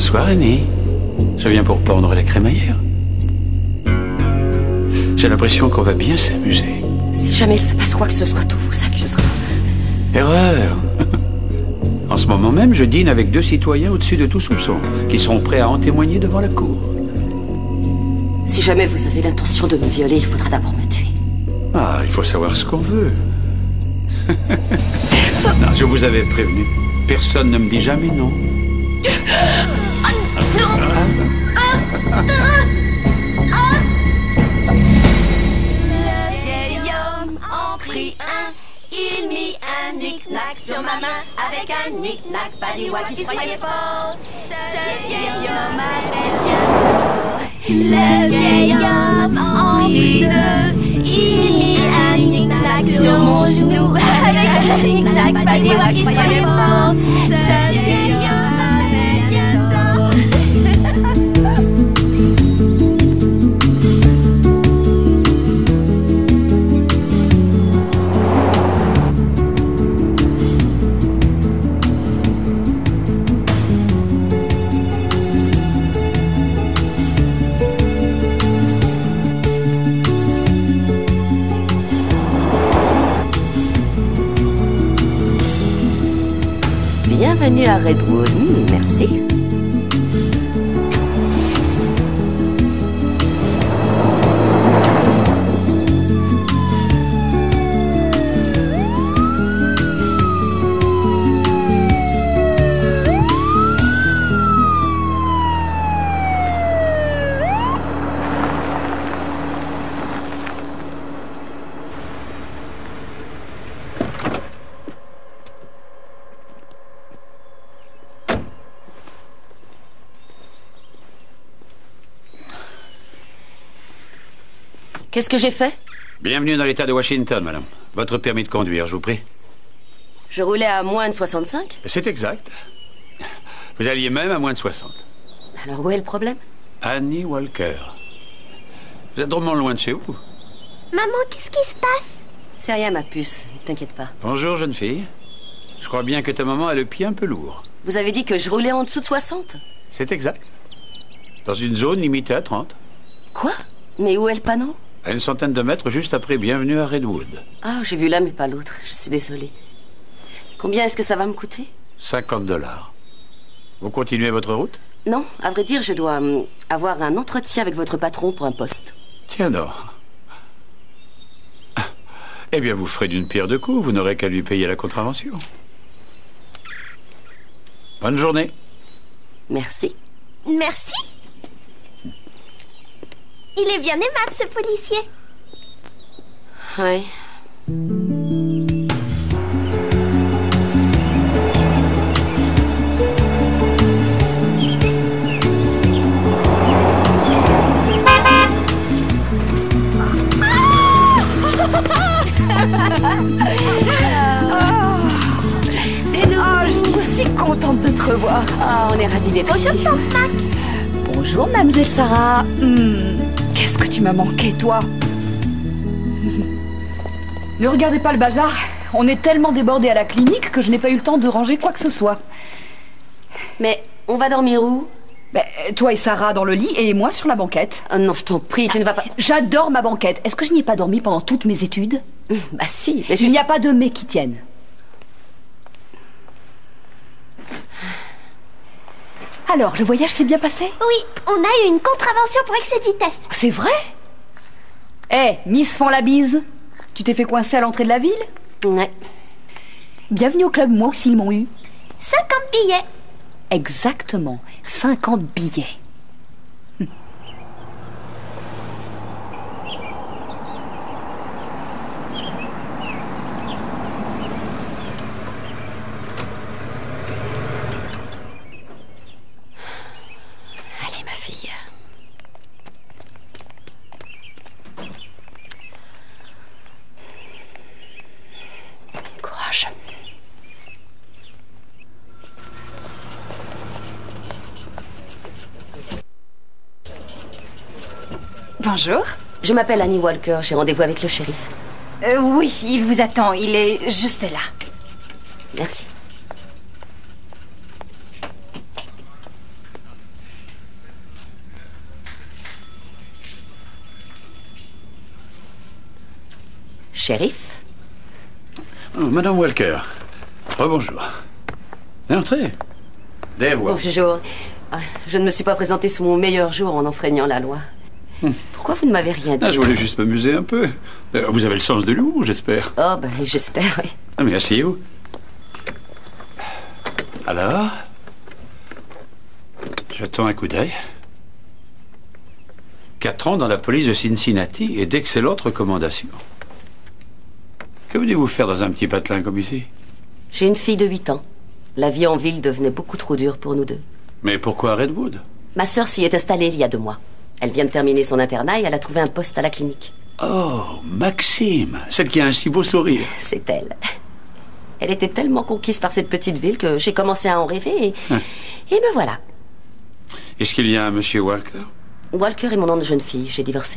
Bonsoir, Annie. Je viens pour pendre la crémaillère. J'ai l'impression qu'on va bien s'amuser. Si jamais il se passe quoi que ce soit, tout vous accusera. Erreur. En ce moment même, je dîne avec 2 citoyens au-dessus de tout soupçon, qui sont prêts à en témoigner devant la cour. Si jamais vous avez l'intention de me violer, il faudra d'abord me tuer. Ah, il faut savoir ce qu'on veut. Non, je vous avais prévenu. Personne ne me dit jamais non. Le vieil homme en prit un. Il mit un knick-knack sur ma main. Avec un knick-knack, Paddywhack qui se croyait fort. Ce vieil homme avait bien. Le vieil homme en prit deux. Il mit un knick-knack sur mon genou. Avec un knick-knack, Paddywhack qui se croyait fort. Ce vieil homme avait bien tort. Bienvenue à Redwood. Merci. Qu'est-ce que j'ai fait? Bienvenue dans l'État de Washington, madame. Votre permis de conduire, je vous prie. Je roulais à moins de 65? C'est exact. Vous alliez même à moins de 60. Alors où est le problème? Annie Walker. Vous êtes drôlement loin de chez vous. Maman, qu'est-ce qui se passe? C'est rien, ma puce. Ne t'inquiète pas. Bonjour, jeune fille. Je crois bien que ta maman a le pied un peu lourd. Vous avez dit que je roulais en dessous de 60? C'est exact. Dans une zone limitée à 30. Quoi? Mais où est le panneau? À une centaine de mètres juste après Bienvenue à Redwood. Ah, j'ai vu l'un mais pas l'autre. Je suis désolée. Combien est-ce que ça va me coûter? 50 $. Vous continuez votre route? Non, à vrai dire, je dois avoir un entretien avec votre patron pour un poste. Tiens donc. Eh bien, vous ferez d'une pierre deux coups. Vous n'aurez qu'à lui payer la contravention. Bonne journée. Merci. Merci. Il est bien aimable, ce policier. Oui. C'est nous. Oh, je suis si contente de te revoir. Ah, on est ravis d'être ici. Bonjour, Tante Max. Bonjour, mademoiselle Sarah. Qu'est-ce que tu m'as manqué, toi? Ne regardez pas le bazar. On est tellement débordés à la clinique que je n'ai pas eu le temps de ranger quoi que ce soit. Mais on va dormir où? Ben, toi et Sarah dans le lit et moi sur la banquette. Oh non, je t'en prie, tu ne vas pas... J'adore ma banquette. Est-ce que je n'y ai pas dormi pendant toutes mes études? Bah si, mais Il n'y a pas de mais qui tiennent. Alors, le voyage s'est bien passé? Oui, on a eu une contravention pour excès de vitesse. C'est vrai? Eh, Miss font la bise. Tu t'es fait coincer à l'entrée de la ville? Ouais. Bienvenue au club, moi aussi ils m'ont eu. 50 billets. Exactement, 50 billets. Allez, ma fille. Courage. Bonjour. Je m'appelle Annie Walker, j'ai rendez-vous avec le shérif. Oui, il vous attend, il est juste là. Merci. Shérif? Oh, Madame Walker. Rebonjour. Entrez. Dave Walker. Bonjour. Je ne me suis pas présentée sous mon meilleur jour en enfreignant la loi. Pourquoi vous ne m'avez rien dit? Je voulais juste m'amuser un peu. Vous avez le sens de l'humour, j'espère. Oh, ben, j'espère, oui. Mais asseyez-vous. Alors? Jetons un coup d'œil. 4 ans dans la police de Cincinnati et d'excellentes recommandations. Que venez-vous faire dans un petit patelin comme ici? J'ai une fille de 8 ans. La vie en ville devenait beaucoup trop dure pour nous deux. Mais pourquoi à Redwood? Ma sœur s'y est installée il y a 2 mois. Elle vient de terminer son internat et elle a trouvé un poste à la clinique. Oh, Maxime, celle qui a un si beau sourire. C'est elle. Elle était tellement conquise par cette petite ville que j'ai commencé à en rêver et me voilà. Est-ce qu'il y a un monsieur Walker? Walker est mon nom de jeune fille. J'ai divorcé.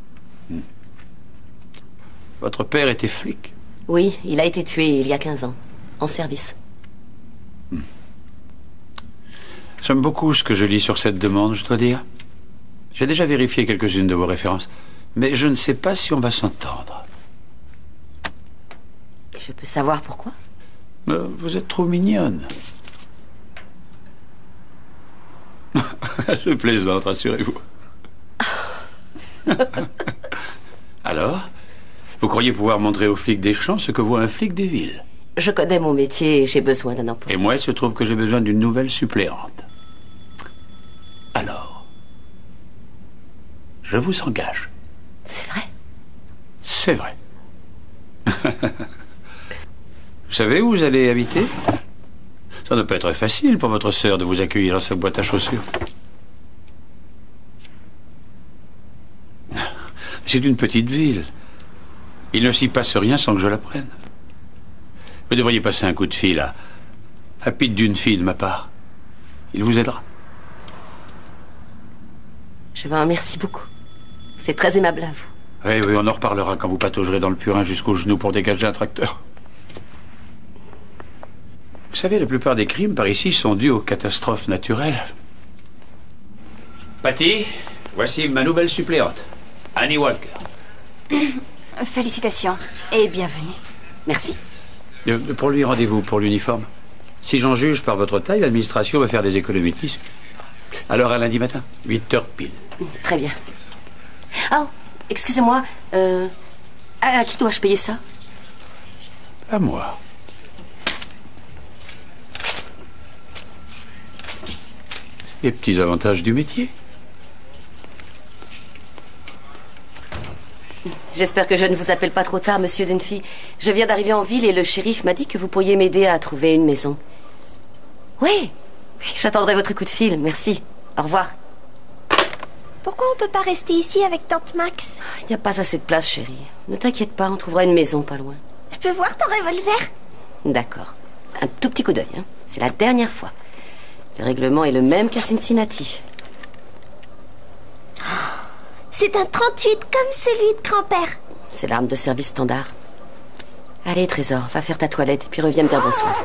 Votre père était flic? Oui, il a été tué il y a 15 ans. En service. J'aime beaucoup ce que je lis sur cette demande, je dois dire. J'ai déjà vérifié quelques-unes de vos références, mais je ne sais pas si on va s'entendre. Je peux savoir pourquoi? Vous êtes trop mignonne. Je plaisante, rassurez-vous. Alors, vous croyez pouvoir montrer aux flics des champs ce que voit un flic des villes? Je connais mon métier et j'ai besoin d'un emploi. Et moi, il se trouve que j'ai besoin d'une nouvelle suppléante. Alors, je vous engage. C'est vrai? C'est vrai. Vous savez où vous allez habiter? Ça ne peut être facile pour votre sœur de vous accueillir dans sa boîte à chaussures. C'est une petite ville. Il ne s'y passe rien sans que je l'apprenne. Vous devriez passer un coup de fil à Pete d'une fille de ma part. Il vous aidera. Je vous remercie beaucoup. C'est très aimable à vous. Oui, oui, on en reparlera quand vous pataugerez dans le purin jusqu'aux genoux pour dégager un tracteur. Vous savez, la plupart des crimes par ici sont dus aux catastrophes naturelles. Patty, voici ma nouvelle suppléante, Annie Walker. Félicitations et bienvenue. Merci. Pour lui, rendez-vous pour l'uniforme. Si j'en juge par votre taille, l'administration va faire des économies de tissu. Alors à lundi matin, 8h pile. Très bien. Oh, excusez-moi. À qui dois-je payer ça? À moi. C'est les petits avantages du métier. J'espère que je ne vous appelle pas trop tard, monsieur Dunphy. Je viens d'arriver en ville et le shérif m'a dit que vous pourriez m'aider à trouver une maison. Oui, j'attendrai votre coup de fil, merci. Au revoir. Pourquoi on peut pas rester ici avec Tante Max? Il n'y a pas assez de place, chérie. Ne t'inquiète pas, on trouvera une maison pas loin. Je peux voir ton revolver? D'accord. Un tout petit coup d'œil, hein. C'est la dernière fois. Le règlement est le même qu'à Cincinnati. C'est un 38 comme celui de grand-père. C'est l'arme de service standard. Allez, Trésor, va faire ta toilette et puis reviens me dire bonsoir.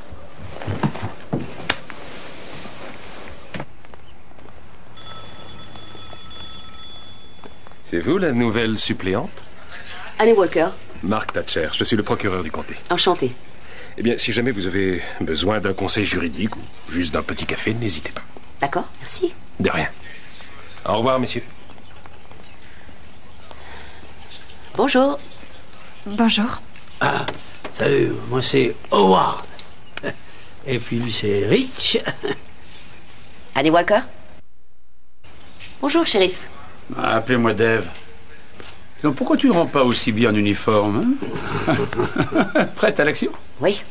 C'est vous la nouvelle suppléante? Annie Walker, Mark Thatcher, je suis le procureur du comté. enchanté. Eh bien, si jamais vous avez besoin d'un conseil juridique ou juste d'un petit café, n'hésitez pas. D'accord, merci. De rien. Au revoir, messieurs. Bonjour. Bonjour. Ah, salut, moi c'est Howard. Et puis lui c'est Rich. Annie Walker. Bonjour, shérif. Appelez-moi Dave. Donc pourquoi tu ne rends pas aussi bien en uniforme, hein? Prête à l'action? Oui.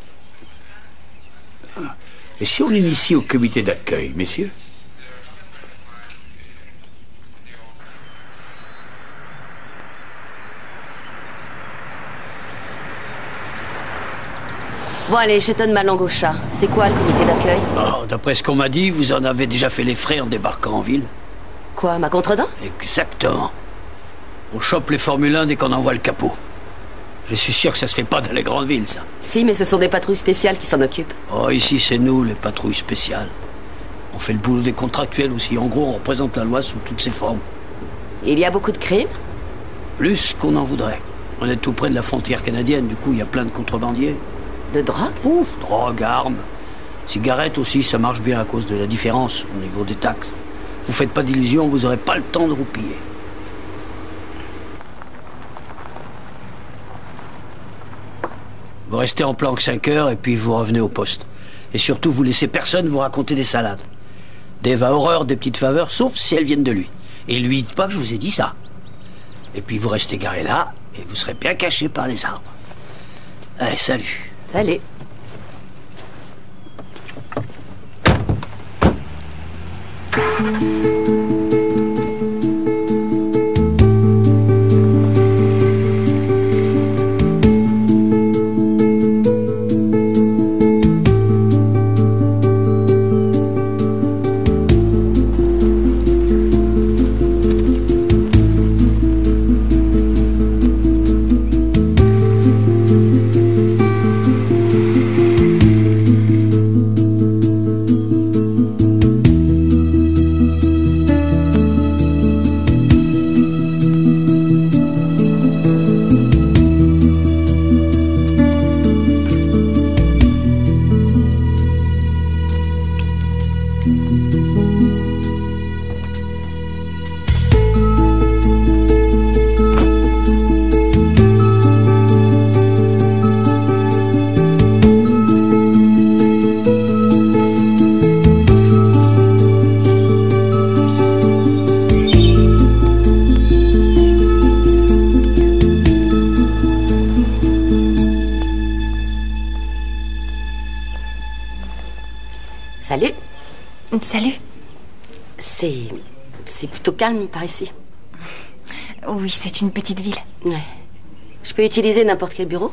Et si on l'initie au comité d'accueil, messieurs? Bon, allez, je donne ma langue au chat. C'est quoi le comité d'accueil? Oh, d'après ce qu'on m'a dit, vous en avez déjà fait les frais en débarquant en ville. Quoi, ma contredanse? Exactement. On chope les Formule 1 dès qu'on envoie le capot. Je suis sûr que ça se fait pas dans les grandes villes, ça. Si, mais ce sont des patrouilles spéciales qui s'en occupent. Oh, ici c'est nous, les patrouilles spéciales. On fait le boulot des contractuels aussi. En gros, on représente la loi sous toutes ses formes. Il y a beaucoup de crimes? Plus qu'on en voudrait. On est tout près de la frontière canadienne, du coup, il y a plein de contrebandiers. De drogue? Ouf, drogue, armes. Cigarettes aussi, ça marche bien à cause de la différence au niveau des taxes. Vous faites pas d'illusions, vous aurez pas le temps de roupiller. Vous restez en planque 5 heures et puis vous revenez au poste. Et surtout, vous laissez personne vous raconter des salades. Dave a horreur des petites faveurs, sauf si elles viennent de lui. Et lui dites pas que je vous ai dit ça. Et puis vous restez garé là, et vous serez bien caché par les arbres. Allez, salut. Salut. Salut. Salut. C'est plutôt calme par ici. Oui, c'est une petite ville. Ouais. Je peux utiliser n'importe quel bureau?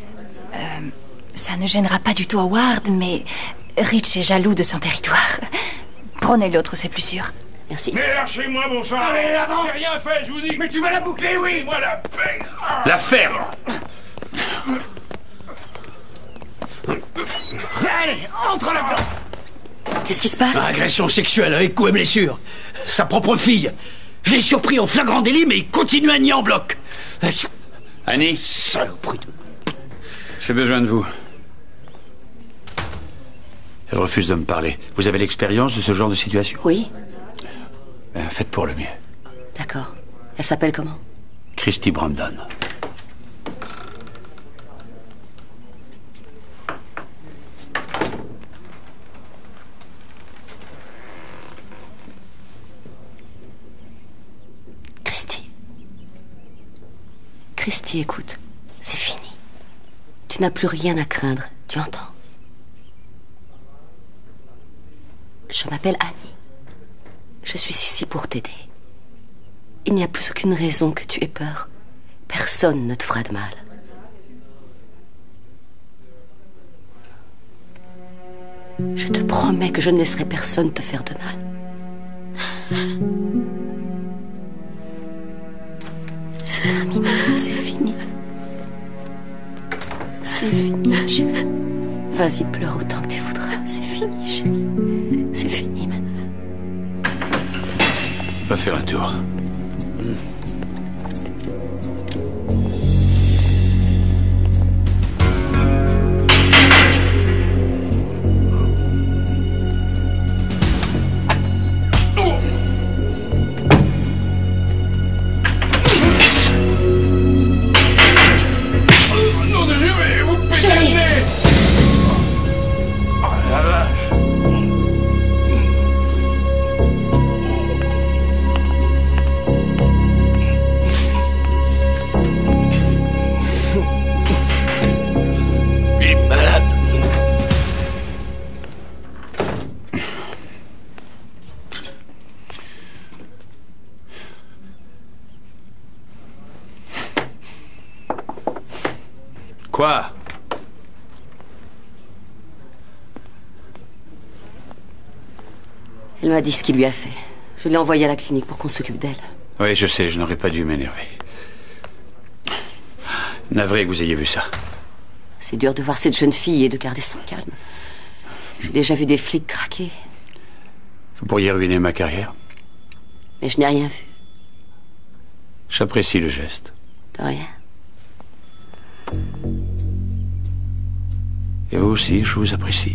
Ça ne gênera pas du tout Howard, mais Rich est jaloux de son territoire. Prenez l'autre, c'est plus sûr. Merci. Mais lâchez-moi, bon sang! Allez, avance! J'ai rien fait, je vous dis! Mais tu vas la boucler, oui! Moi, la paix! La ferme! Allez, entre là-dedans! Qu'est-ce qui se passe? Agression sexuelle avec coups et blessures. Sa propre fille. Je l'ai surpris en flagrant délit, mais il continue à nier en bloc. Annie, Saloperie de... j'ai besoin de vous. Elle refuse de me parler. Vous avez l'expérience de ce genre de situation? Oui. Faites pour le mieux. D'accord. Elle s'appelle comment? Christy Brandon. Christy, écoute, c'est fini. Tu n'as plus rien à craindre, tu entends? Je m'appelle Annie. Je suis ici pour t'aider. Il n'y a plus aucune raison que tu aies peur. Personne ne te fera de mal. Je te promets que je ne laisserai personne te faire de mal. C'est terminé, c'est fini. C'est fini, chérie. Vas-y, pleure autant que tu voudras. C'est fini, chérie. C'est fini maintenant. Va faire un tour. Quoi? Elle m'a dit ce qu'il lui a fait. Je l'ai envoyée à la clinique pour qu'on s'occupe d'elle. Oui, je sais, je n'aurais pas dû m'énerver. Navré que vous ayez vu ça. C'est dur de voir cette jeune fille et de garder son calme. J'ai déjà vu des flics craquer. Vous pourriez ruiner ma carrière. Mais je n'ai rien vu. J'apprécie le geste. De rien. Et vous aussi, je vous apprécie.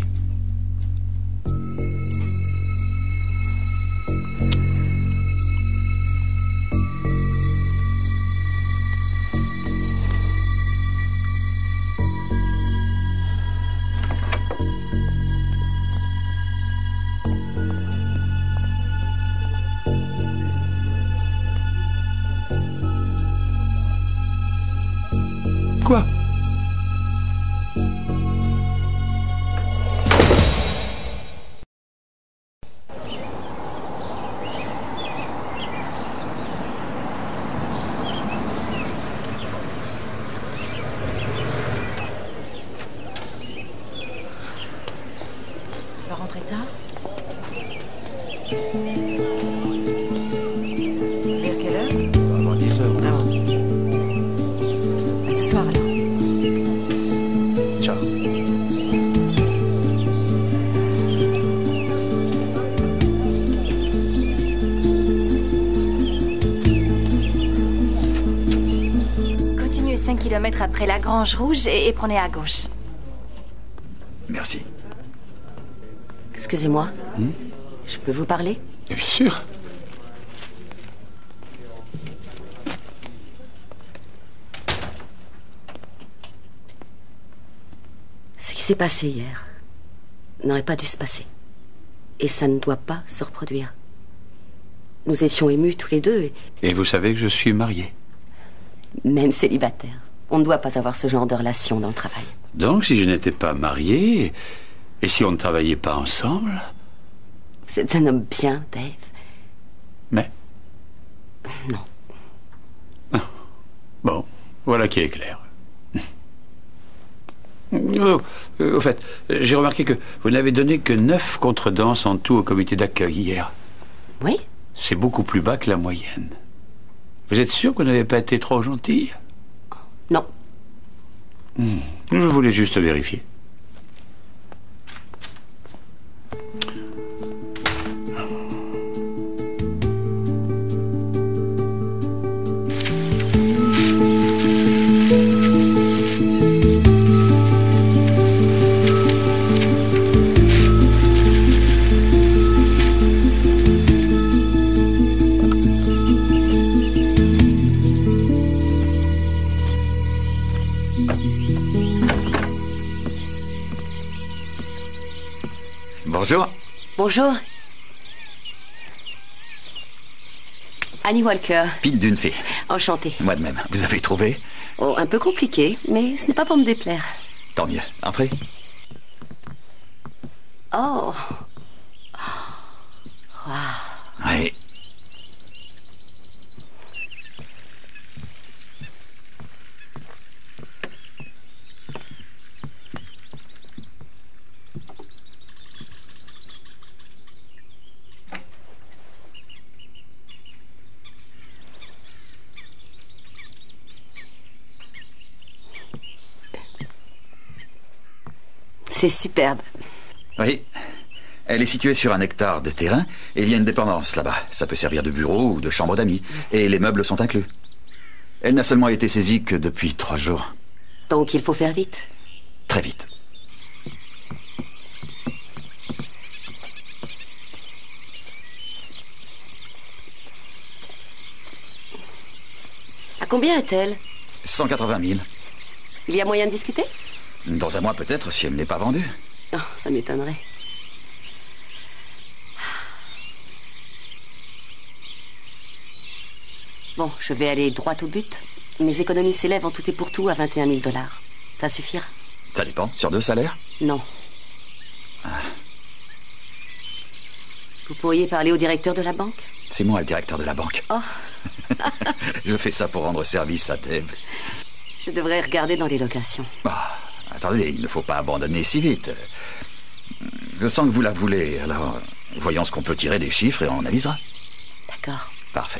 Quoi ? Tu vas rentrer tard? Vers quelle heure? Avant 10 heures. Ah ouais. À ce soir alors. Ciao. Continuez 5 kilomètres après la Grange Rouge et prenez à gauche. Merci. Excusez-moi. Je peux vous parler? Et bien sûr. Ce qui s'est passé hier n'aurait pas dû se passer. Et ça ne doit pas se reproduire. Nous étions émus tous les deux, Et vous savez que je suis marié. même célibataires. On ne doit pas avoir ce genre de relation dans le travail. Donc, si je n'étais pas marié, et si on ne travaillait pas ensemble... Vous êtes un homme bien, Dave. Mais... Non. Bon, voilà qui est clair. Oh, au fait, j'ai remarqué que vous n'avez donné que 9 contredanses en tout au comité d'accueil hier. Oui? C'est beaucoup plus bas que la moyenne. Vous êtes sûr que vous n'avez pas été trop gentil? Non. Je voulais juste vérifier. Bonjour. Bonjour. Annie Walker. Pete Dunphy. Enchantée. Moi de même. Vous avez trouvé? Oh, un peu compliqué, mais ce n'est pas pour me déplaire. Tant mieux. Entrez. Oh. Oui. C'est superbe. Oui. Elle est située sur un hectare de terrain et il y a une dépendance là-bas. Ça peut servir de bureau ou de chambre d'amis. Et les meubles sont inclus. Elle n'a seulement été saisie que depuis 3 jours. Donc il faut faire vite. Très vite. À combien est-elle? 180 000. Il y a moyen de discuter? Dans un mois peut-être, si elle n'est pas vendue. Oh, ça m'étonnerait. Bon, je vais aller droit au but. Mes économies s'élèvent en tout et pour tout à 21 000 $. Ça suffira? Ça dépend. Sur 2 salaires? Non. Vous pourriez parler au directeur de la banque? C'est moi le directeur de la banque. Oh. Je fais ça pour rendre service à Dave. Je devrais regarder dans les locations. Ah, attendez, il ne faut pas abandonner si vite. Je sens que vous la voulez, alors voyons ce qu'on peut tirer des chiffres et on avisera. D'accord. Parfait.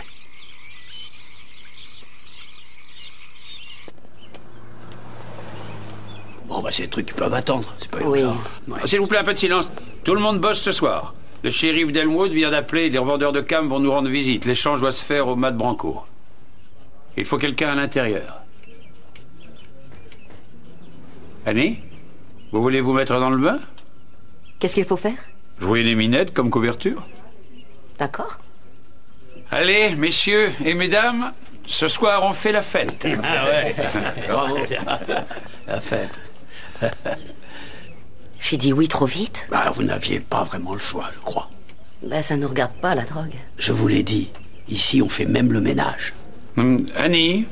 Bon, bah, c'est des trucs qui peuvent attendre. C'est pas Oui. urgent. Ouais. S'il vous plaît, un peu de silence. Tout le monde bosse ce soir. Le shérif d'Elmwood vient d'appeler, les revendeurs de cam vont nous rendre visite. L'échange doit se faire au Mat Branco. Il faut quelqu'un à l'intérieur. Annie? Vous voulez vous mettre dans le bain? Qu'est-ce qu'il faut faire? Jouer les minettes comme couverture? D'accord. Allez, messieurs et mesdames, ce soir on fait la fête. Ah ouais. Bravo. La fête. J'ai dit oui trop vite? Bah, vous n'aviez pas vraiment le choix, je crois. Ben, ça ne regarde pas, la drogue. Je vous l'ai dit, ici on fait même le ménage. Annie,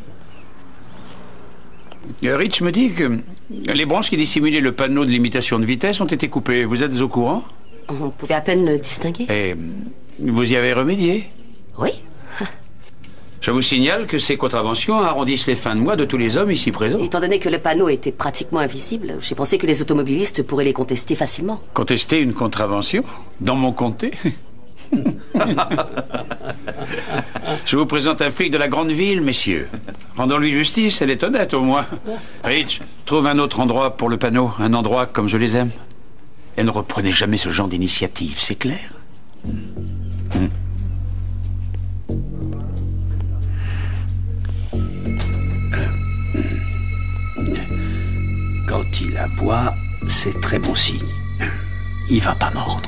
Rich me dit que les branches qui dissimulaient le panneau de limitation de vitesse ont été coupées. Vous êtes au courant? On pouvait à peine le distinguer. Et vous y avez remédié? Oui. Je vous signale que ces contraventions arrondissent les fins de mois de tous les hommes ici présents. Étant donné que le panneau était pratiquement invisible, j'ai pensé que les automobilistes pourraient les contester facilement. Contester une contravention? Dans mon comté? Je vous présente un flic de la grande ville, messieurs. Rendons-lui justice, elle est honnête au moins. Rich, trouve un autre endroit pour le panneau, un endroit comme je les aime. Et ne reprenez jamais ce genre d'initiative, c'est clair? Quand il aboie, c'est très bon signe. Il va pas mordre.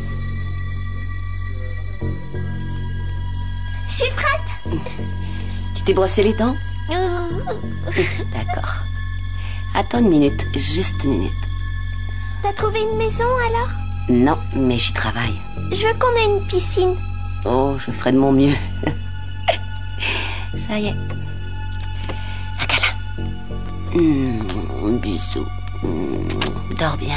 Je suis prête. Tu t'es brossé les dents? D'accord. Attends une minute, juste une minute. T'as trouvé une maison alors? Non, mais j'y travaille. Je veux qu'on ait une piscine. Oh, je ferai de mon mieux. Ça y est. Un câlin. Bisous. Dors bien.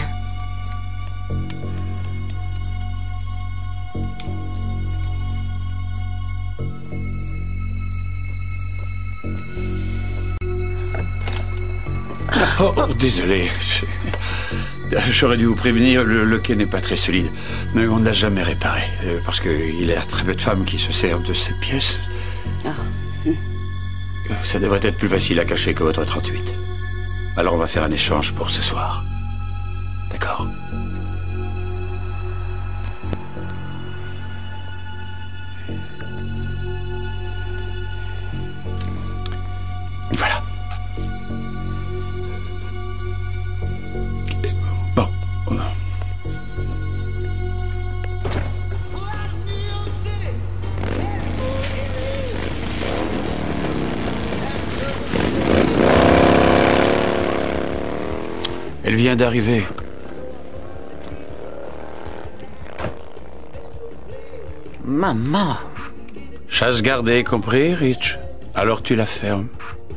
Oh, désolé. J'aurais dû vous prévenir, le quai n'est pas très solide. Mais on ne l'a jamais réparé. Parce qu'il y a très peu de femmes qui se servent de cette pièce. Ça devrait être plus facile à cacher que votre 38. Alors on va faire un échange pour ce soir. D'accord? Voilà. Bon. Elle vient d'arriver. Maman! Chasse gardée, compris, Rich? Alors tu la fermes.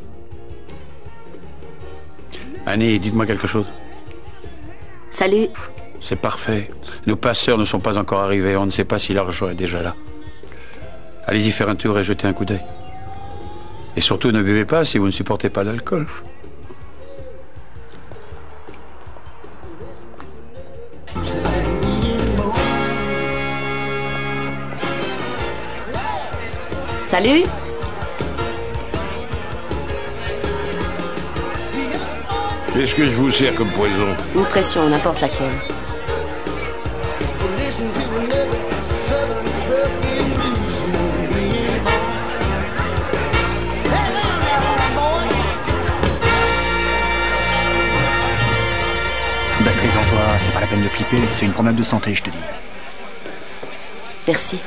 Annie, dites-moi quelque chose. Salut. C'est parfait. Nos passeurs ne sont pas encore arrivés. On ne sait pas si l'argent est déjà là. Allez-y faire un tour et jetez un coup d'œil. Et surtout, ne buvez pas si vous ne supportez pas l'alcool. Salut. Qu'est-ce que je vous sers comme poison? Une pression, n'importe laquelle. Détends-toi, c'est pas la peine de flipper, c'est une promenade de santé, je te dis. Merci.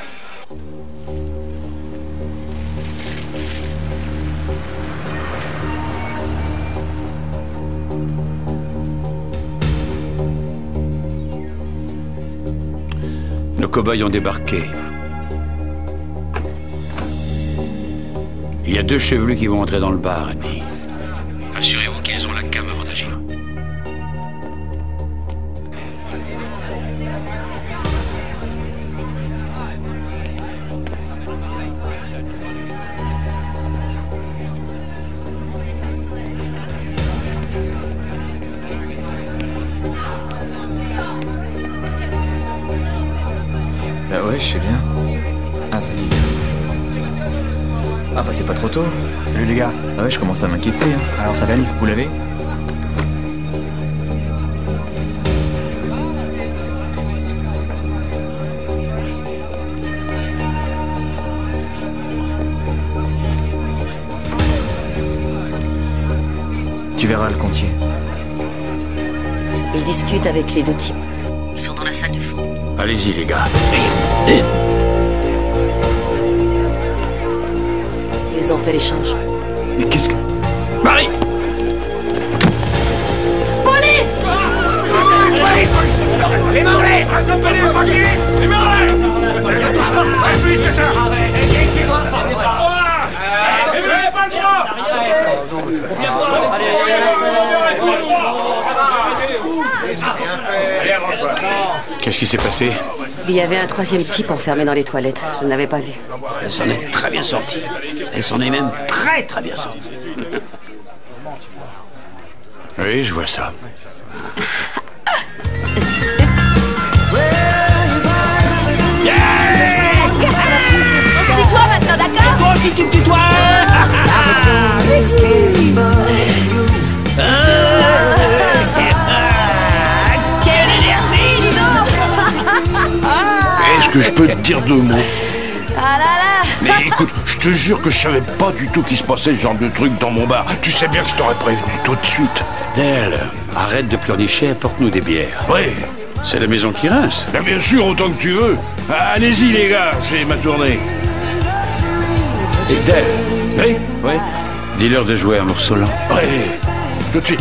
Nos cow-boys ont débarqué. Il y a 2 chevelus qui vont entrer dans le bar, Annie. Assurez-vous qu'ils ont la came avant d'agir. Bah ouais, je sais bien. Ah, ça y est. Ah bah c'est pas trop tôt. Salut les gars. Ah ouais, je commence à m'inquiéter. Hein. Alors ça baigne, vous l'avez? Tu verras le comptier. Il discute avec les 2 types. Ils sont dans la salle de fond. Allez-y, les gars. Ils ont fait l'échange. Mais qu'est-ce que... Marie! Police! Les Maoris! Attrapez-les, fascistes! Les Maoris! Plus vite que ça! Et vous n'avez pas le droit! Allez, avance-toi. Qu'est-ce qui s'est passé? Il y avait un 3e type enfermé dans les toilettes. Je ne l'avais pas vu. Elle s'en est très bien sortie. Elle s'en est même très très bien sortie. Oui, je vois ça. Tais-toi maintenant, d'accord? Et toi aussi, tu me tutoies. Quelle énergie, dis donc! Est-ce que je peux te dire 2 mots? Ah là là! Mais écoute, je te jure que je savais pas du tout qu'il se passait ce genre de truc dans mon bar. Tu sais bien que je t'aurais prévenu tout de suite. Del, arrête de pleurnicher, apporte-nous des bières. Oui. C'est la maison qui rince. Ben bien sûr, autant que tu veux. Allez-y les gars, c'est ma tournée. Et Del, Oui. oui, dis-leur de jouer un morceau lent. Oui, tout de suite.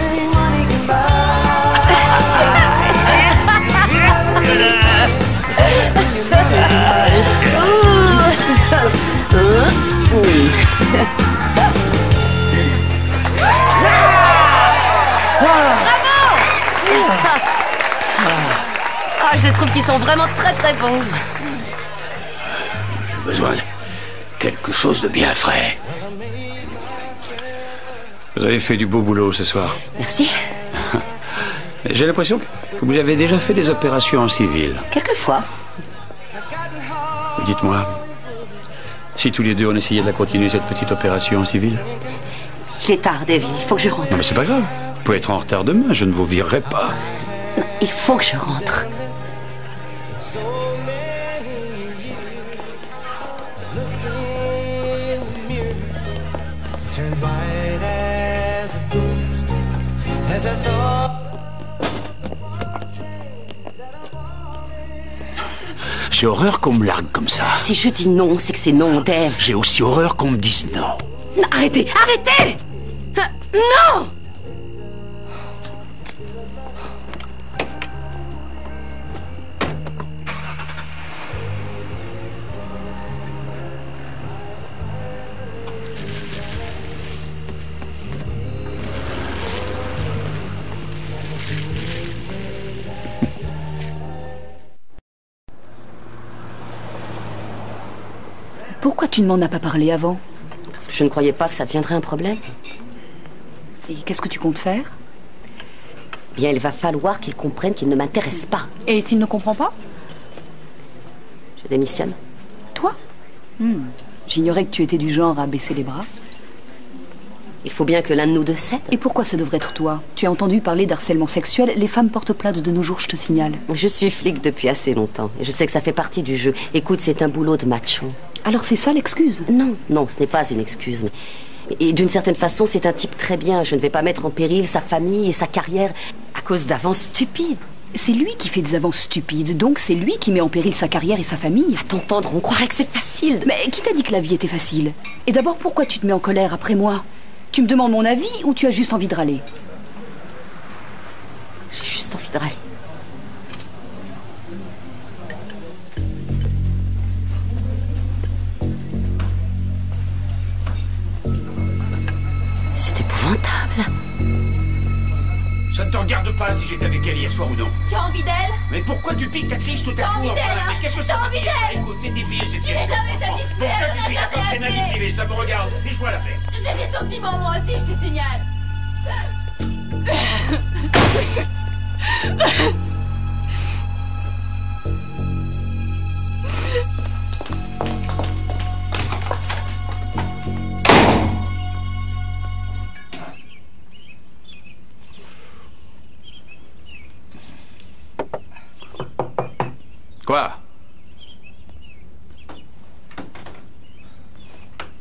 Ah, je trouve qu'ils sont vraiment très très bons. J'ai besoin de quelque chose de bien frais. Vous avez fait du beau boulot ce soir. Merci. J'ai l'impression que vous avez déjà fait des opérations en civil. Quelquefois. Dites-moi, si tous les deux on essayait de la continuer, cette petite opération en civil? Il est tard, Davy. Il faut que je rentre. Non mais c'est pas grave. Vous pouvez être en retard demain, je ne vous virerai pas. Non, il faut que je rentre. J'ai horreur qu'on me largue comme ça. Si je dis non, c'est que c'est non, Dave. J'ai aussi horreur qu'on me dise non. Non, arrêtez, arrêtez! Non! Pourquoi tu ne m'en as pas parlé avant? Parce que je ne croyais pas que ça deviendrait un problème. Et qu'est-ce que tu comptes faire? Bien, il va falloir qu'il comprenne qu'il ne m'intéresse pas. Et tu ne comprends pas? Je démissionne. Toi? J'ignorais que tu étais du genre à baisser les bras. Il faut bien que l'un de nous deux cède. Et pourquoi ça devrait être toi? Tu as entendu parler d'harcèlement sexuel? Les femmes portent plainte de nos jours, je te signale. Je suis flic depuis assez longtemps. Et je sais que ça fait partie du jeu. Écoute, c'est un boulot de macho. Alors c'est ça l'excuse? Non, non, ce n'est pas une excuse. Et d'une certaine façon, c'est un type très bien. Je ne vais pas mettre en péril sa famille et sa carrière à cause d'avances stupides. C'est lui qui fait des avances stupides, donc c'est lui qui met en péril sa carrière et sa famille. À t'entendre, on croirait que c'est facile. Mais qui t'a dit que la vie était facile? Et d'abord, pourquoi tu te mets en colère après moi? Tu me demandes mon avis ou tu as juste envie de râler? J'ai juste envie de râler. C'est épouvantable. Ça ne te regarde pas si j'étais avec elle hier soir ou non. Tu as envie d'elle? Mais pourquoi tu piques ta crise tout à coup? T'as envie d'elle, hein? Mais qu'est-ce que ça T'as veut envie dire? d'elle? Écoute, c'est difficile, c'est Tu n'es jamais satisfait, elle n'en a jamais C'est ma vie assez. privée, ça me regarde. Fiche-moi la paix. J'ai des sentiments, moi aussi, je te signale. Quoi?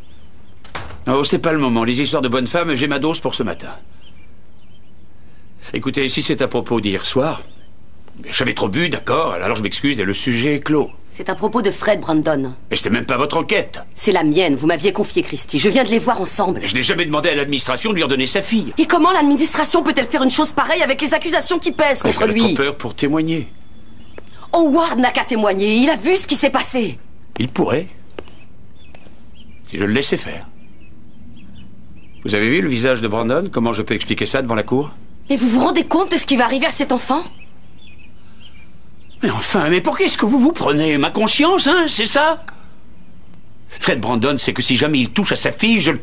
Oh, c'est pas le moment. Les histoires de bonnes femmes, j'ai ma dose pour ce matin. Écoutez, si c'est à propos d'hier soir, j'avais trop bu, d'accord, alors je m'excuse et le sujet est clos. C'est à propos de Fred Brandon. Mais c'était même pas votre enquête. C'est la mienne, vous m'aviez confié Christy. Je viens de les voir ensemble. Je n'ai jamais demandé à l'administration de lui redonner sa fille. Et comment l'administration peut-elle faire une chose pareille avec les accusations qui pèsent contre lui? Il a trop peur pour témoigner. Howard n'a qu'à témoigner, il a vu ce qui s'est passé. Il pourrait. Si je le laissais faire. Vous avez vu le visage de Brandon? Comment je peux expliquer ça devant la cour? Mais vous vous rendez compte de ce qui va arriver à cet enfant? Mais enfin, mais pour qu'est-ce que vous vous prenez? Ma conscience, hein, c'est ça? Fred Brandon sait que si jamais il touche à sa fille, je le...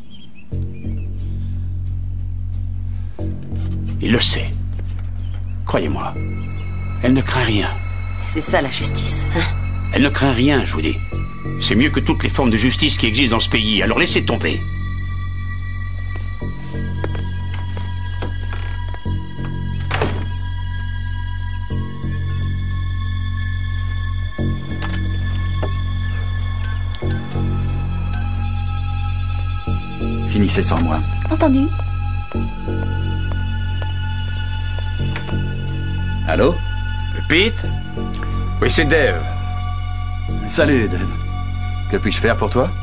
Il le sait. Croyez-moi. Elle ne craint rien. C'est ça la justice, hein? Elle ne craint rien, je vous dis. C'est mieux que toutes les formes de justice qui existent dans ce pays, alors laissez tomber. Finissez sans moi. Entendu. Allô? Pete? Oui, c'est Dave. Salut, Dave. Que puis-je faire pour toi?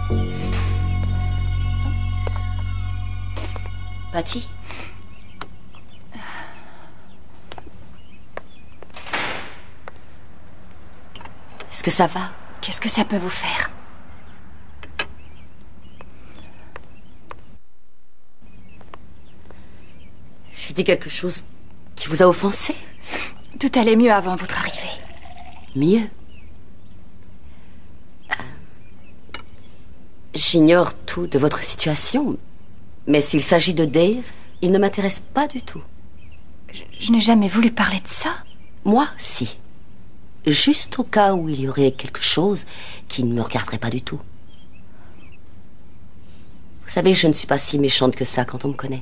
Patty? Est-ce que ça va? Qu'est-ce que ça peut vous faire? J'ai dit quelque chose qui vous a offensé? Tout allait mieux avant votre arrivée. Mieux? J'ignore tout de votre situation, mais s'il s'agit de Dave, il ne m'intéresse pas du tout. Je n'ai jamais voulu parler de ça. Moi, si. Juste au cas où il y aurait quelque chose qui ne me regarderait pas du tout. Vous savez, je ne suis pas si méchante que ça quand on me connaît.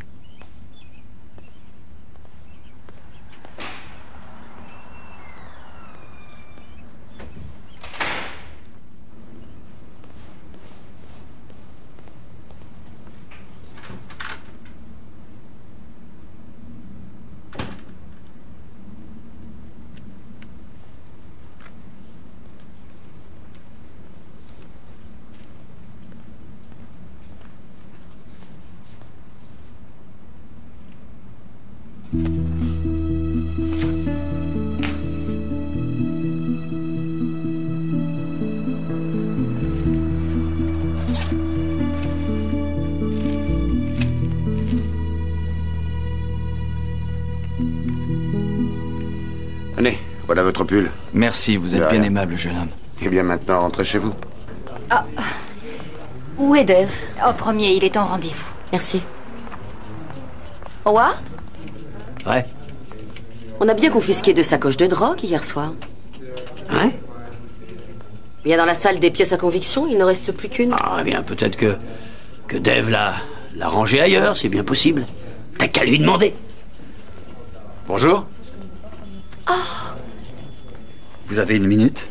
Tenez, voilà votre pull. Merci, vous êtes bien aimable, jeune homme. Eh bien, maintenant, rentrez chez vous. Ah. Où est Dave? Au premier, il est en rendez-vous. Merci. Howard? Ouais. On a bien confisqué 2 sacoches de drogue hier soir. Hein? Bien dans la salle des pièces à conviction, il ne reste plus qu'une. Ah, eh bien, peut-être que Dave l'a rangé ailleurs, c'est bien possible. T'as qu'à lui demander. Bonjour. Oh. Vous avez une minute?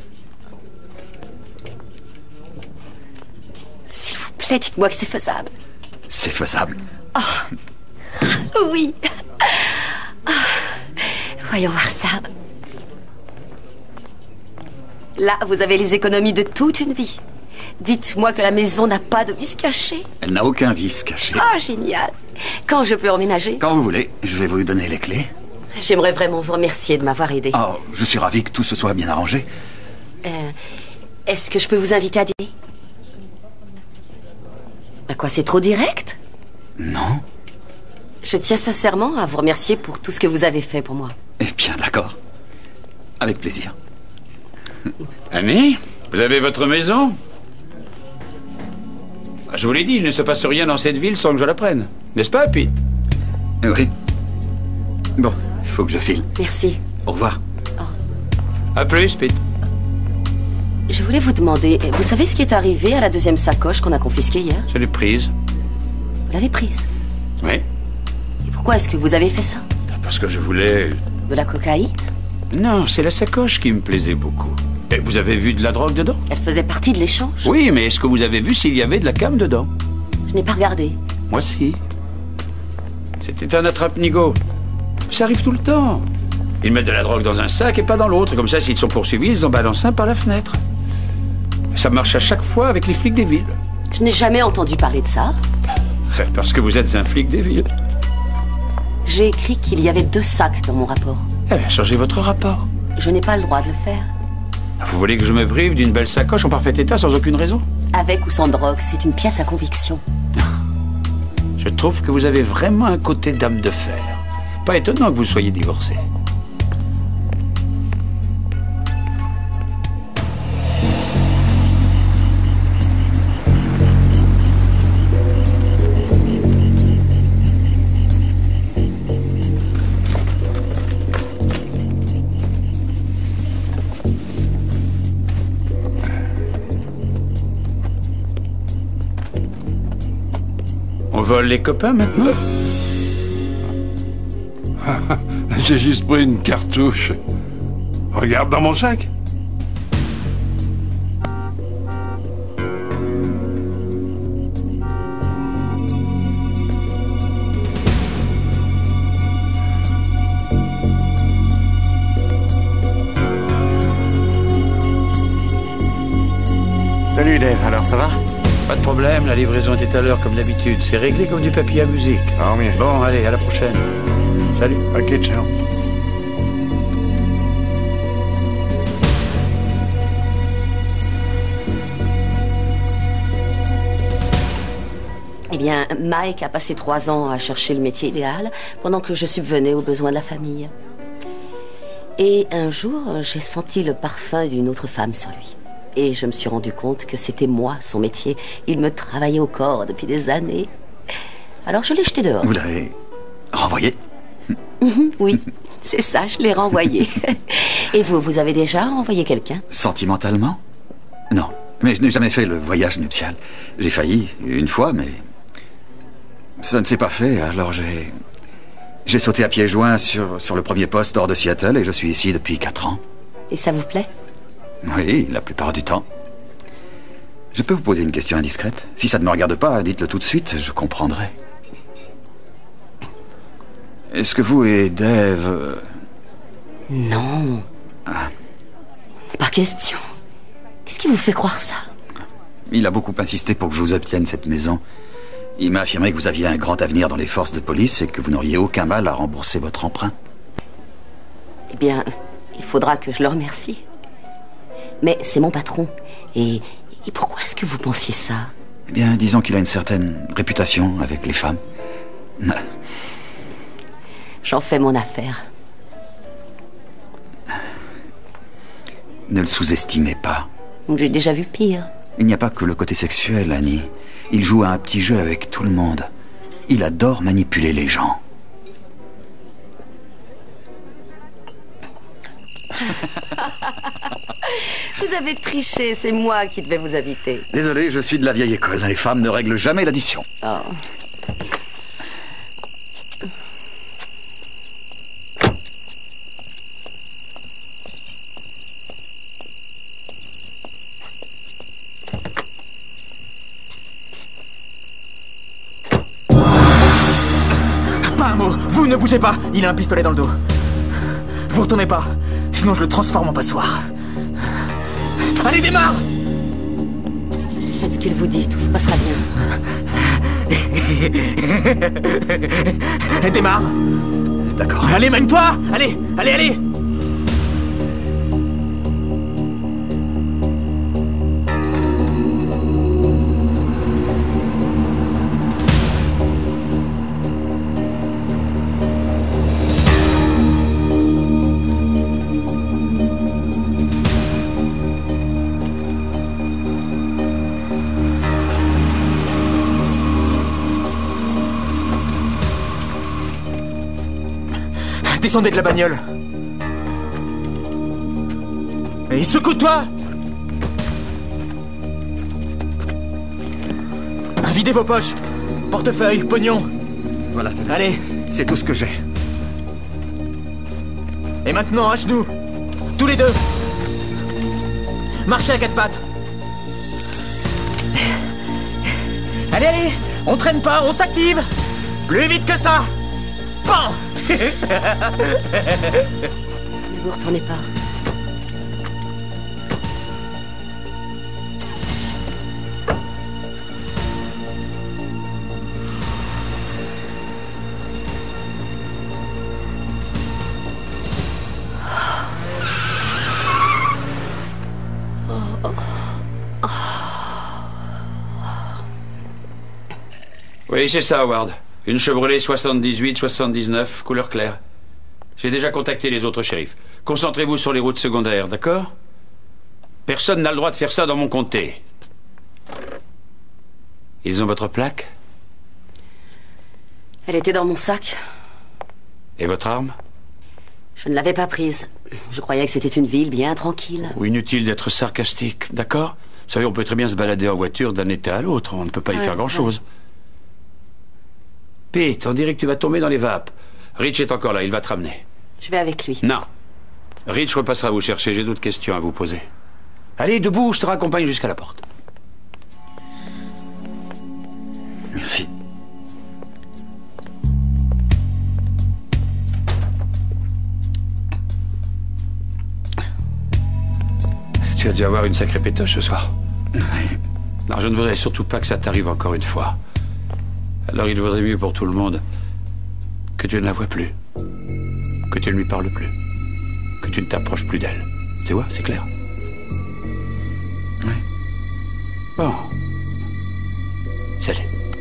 S'il vous plaît, dites-moi que c'est faisable. C'est faisable. Oh. Oui. Oh. Voyons voir ça. Là, vous avez les économies de toute une vie. Dites-moi que la maison n'a pas de vice caché. Elle n'a aucun vice caché. Oh, génial. Quand je peux emménager? Quand vous voulez, je vais vous donner les clés. J'aimerais vraiment vous remercier de m'avoir aidé. Oh, je suis ravi que tout se soit bien arrangé. Est-ce que je peux vous inviter à dîner? À quoi, c'est trop direct? Non. Je tiens sincèrement à vous remercier pour tout ce que vous avez fait pour moi. Eh bien, d'accord. Avec plaisir. Annie, vous avez votre maison? Je vous l'ai dit, il ne se passe rien dans cette ville sans que je la prenne. N'est-ce pas, Pete? Oui. Bon, il faut que je file. Merci. Au revoir. À plus, Pete. Je voulais vous demander, vous savez ce qui est arrivé à la 2e sacoche qu'on a confisquée hier? Je l'ai prise. Vous l'avez prise? Oui. Et pourquoi est-ce que vous avez fait ça? Parce que je voulais... De la cocaïne? Non, c'est la sacoche qui me plaisait beaucoup. Et vous avez vu de la drogue dedans? Elle faisait partie de l'échange? Oui, mais est-ce que vous avez vu s'il y avait de la cam dedans? Je n'ai pas regardé. Moi, si. C'était un attrape-nigo. Ça arrive tout le temps. Ils mettent de la drogue dans un sac et pas dans l'autre. Comme ça, s'ils sont poursuivis, ils en balancent un par la fenêtre. Ça marche à chaque fois avec les flics des villes. Je n'ai jamais entendu parler de ça. Parce que vous êtes un flic des villes. J'ai écrit qu'il y avait 2 sacs dans mon rapport. Eh bien, changez votre rapport. Je n'ai pas le droit de le faire. Vous voulez que je me prive d'une belle sacoche en parfait état sans aucune raison? Avec ou sans drogue, c'est une pièce à conviction. Je trouve que vous avez vraiment un côté d'âme de fer. Pas étonnant que vous soyez divorcé. On vole les copains maintenant? J'ai juste pris une cartouche. Regarde dans mon sac. Salut Dave, alors ça va? Pas de problème, la livraison était à l'heure comme d'habitude. C'est réglé comme du papier à musique. Ah, mieux. Bon, allez, à la prochaine. Salut. Ok, ciao. Eh bien, Mike a passé 3 ans à chercher le métier idéal pendant que je subvenais aux besoins de la famille. Et un jour, j'ai senti le parfum d'une autre femme sur lui. Et je me suis rendu compte que c'était moi, son métier. Il me travaillait au corps depuis des années. Alors je l'ai jeté dehors. Vous l'avez renvoyé? Oui, c'est ça, je l'ai renvoyé. Et vous avez déjà renvoyé quelqu'un? Sentimentalement? Non, mais je n'ai jamais fait le voyage nuptial. J'ai failli, une fois, mais ça ne s'est pas fait, alors j'ai sauté à pieds joints sur le premier poste hors de Seattle et je suis ici depuis 4 ans. Et ça vous plaît? Oui, la plupart du temps. Je peux vous poser une question indiscrète? Si ça ne me regarde pas, dites-le tout de suite, je comprendrai. Est-ce que vous et Dave... Non. Ah. Pas question. Qu'est-ce qui vous fait croire ça? Il a beaucoup insisté pour que je vous obtienne cette maison. Il m'a affirmé que vous aviez un grand avenir dans les forces de police et que vous n'auriez aucun mal à rembourser votre emprunt. Eh bien, il faudra que je le remercie. Mais c'est mon patron. Et pourquoi est-ce que vous pensiez ça? Eh bien, disons qu'il a une certaine réputation avec les femmes. J'en fais mon affaire. Ne le sous-estimez pas. J'ai déjà vu pire. Il n'y a pas que le côté sexuel, Annie. Il joue à un petit jeu avec tout le monde. Il adore manipuler les gens. Vous avez triché, c'est moi qui devais vous inviter. Désolé, je suis de la vieille école. Les femmes ne règlent jamais l'addition. Oh. Pas un mot. Vous ne bougez pas. Il a un pistolet dans le dos. Vous retournez pas. Sinon je le transforme en passoire. Allez, démarre! Faites ce qu'il vous dit, tout se passera bien. Démarre. D'accord. Allez, mène-toi! Allez, allez, allez! Descendez de la bagnole. Et secoue-toi! Videz vos poches. Portefeuille, pognon. Voilà. Allez. C'est tout ce que j'ai. Et maintenant, à genoux. Tous les deux. Marchez à 4 pattes. Allez, allez. On traîne pas, on s'active. Plus vite que ça. Pan! Ne vous retournez pas. Oui, c'est ça, Howard. Une Chevrolet 78-79, couleur claire. J'ai déjà contacté les autres shérifs. Concentrez-vous sur les routes secondaires, d'accord? Personne n'a le droit de faire ça dans mon comté. Ils ont votre plaque? Elle était dans mon sac. Et votre arme? Je ne l'avais pas prise. Je croyais que c'était une ville bien tranquille. Ou inutile d'être sarcastique, d'accord? Vous savez, on peut très bien se balader en voiture d'un état à l'autre. On ne peut pas y faire grand-chose. Pete, on dirait que tu vas tomber dans les vapes. Rich est encore là, il va te ramener. Je vais avec lui. Non. Rich repassera vous chercher, j'ai d'autres questions à vous poser. Allez, debout, je te raccompagne jusqu'à la porte. Merci. Tu as dû avoir une sacrée pétoche ce soir. Non, je ne voudrais surtout pas que ça t'arrive encore une fois. Alors il vaudrait mieux pour tout le monde que tu ne la vois plus, que tu ne lui parles plus, que tu ne t'approches plus d'elle. Tu vois, c'est clair. Oui. Bon. Salut.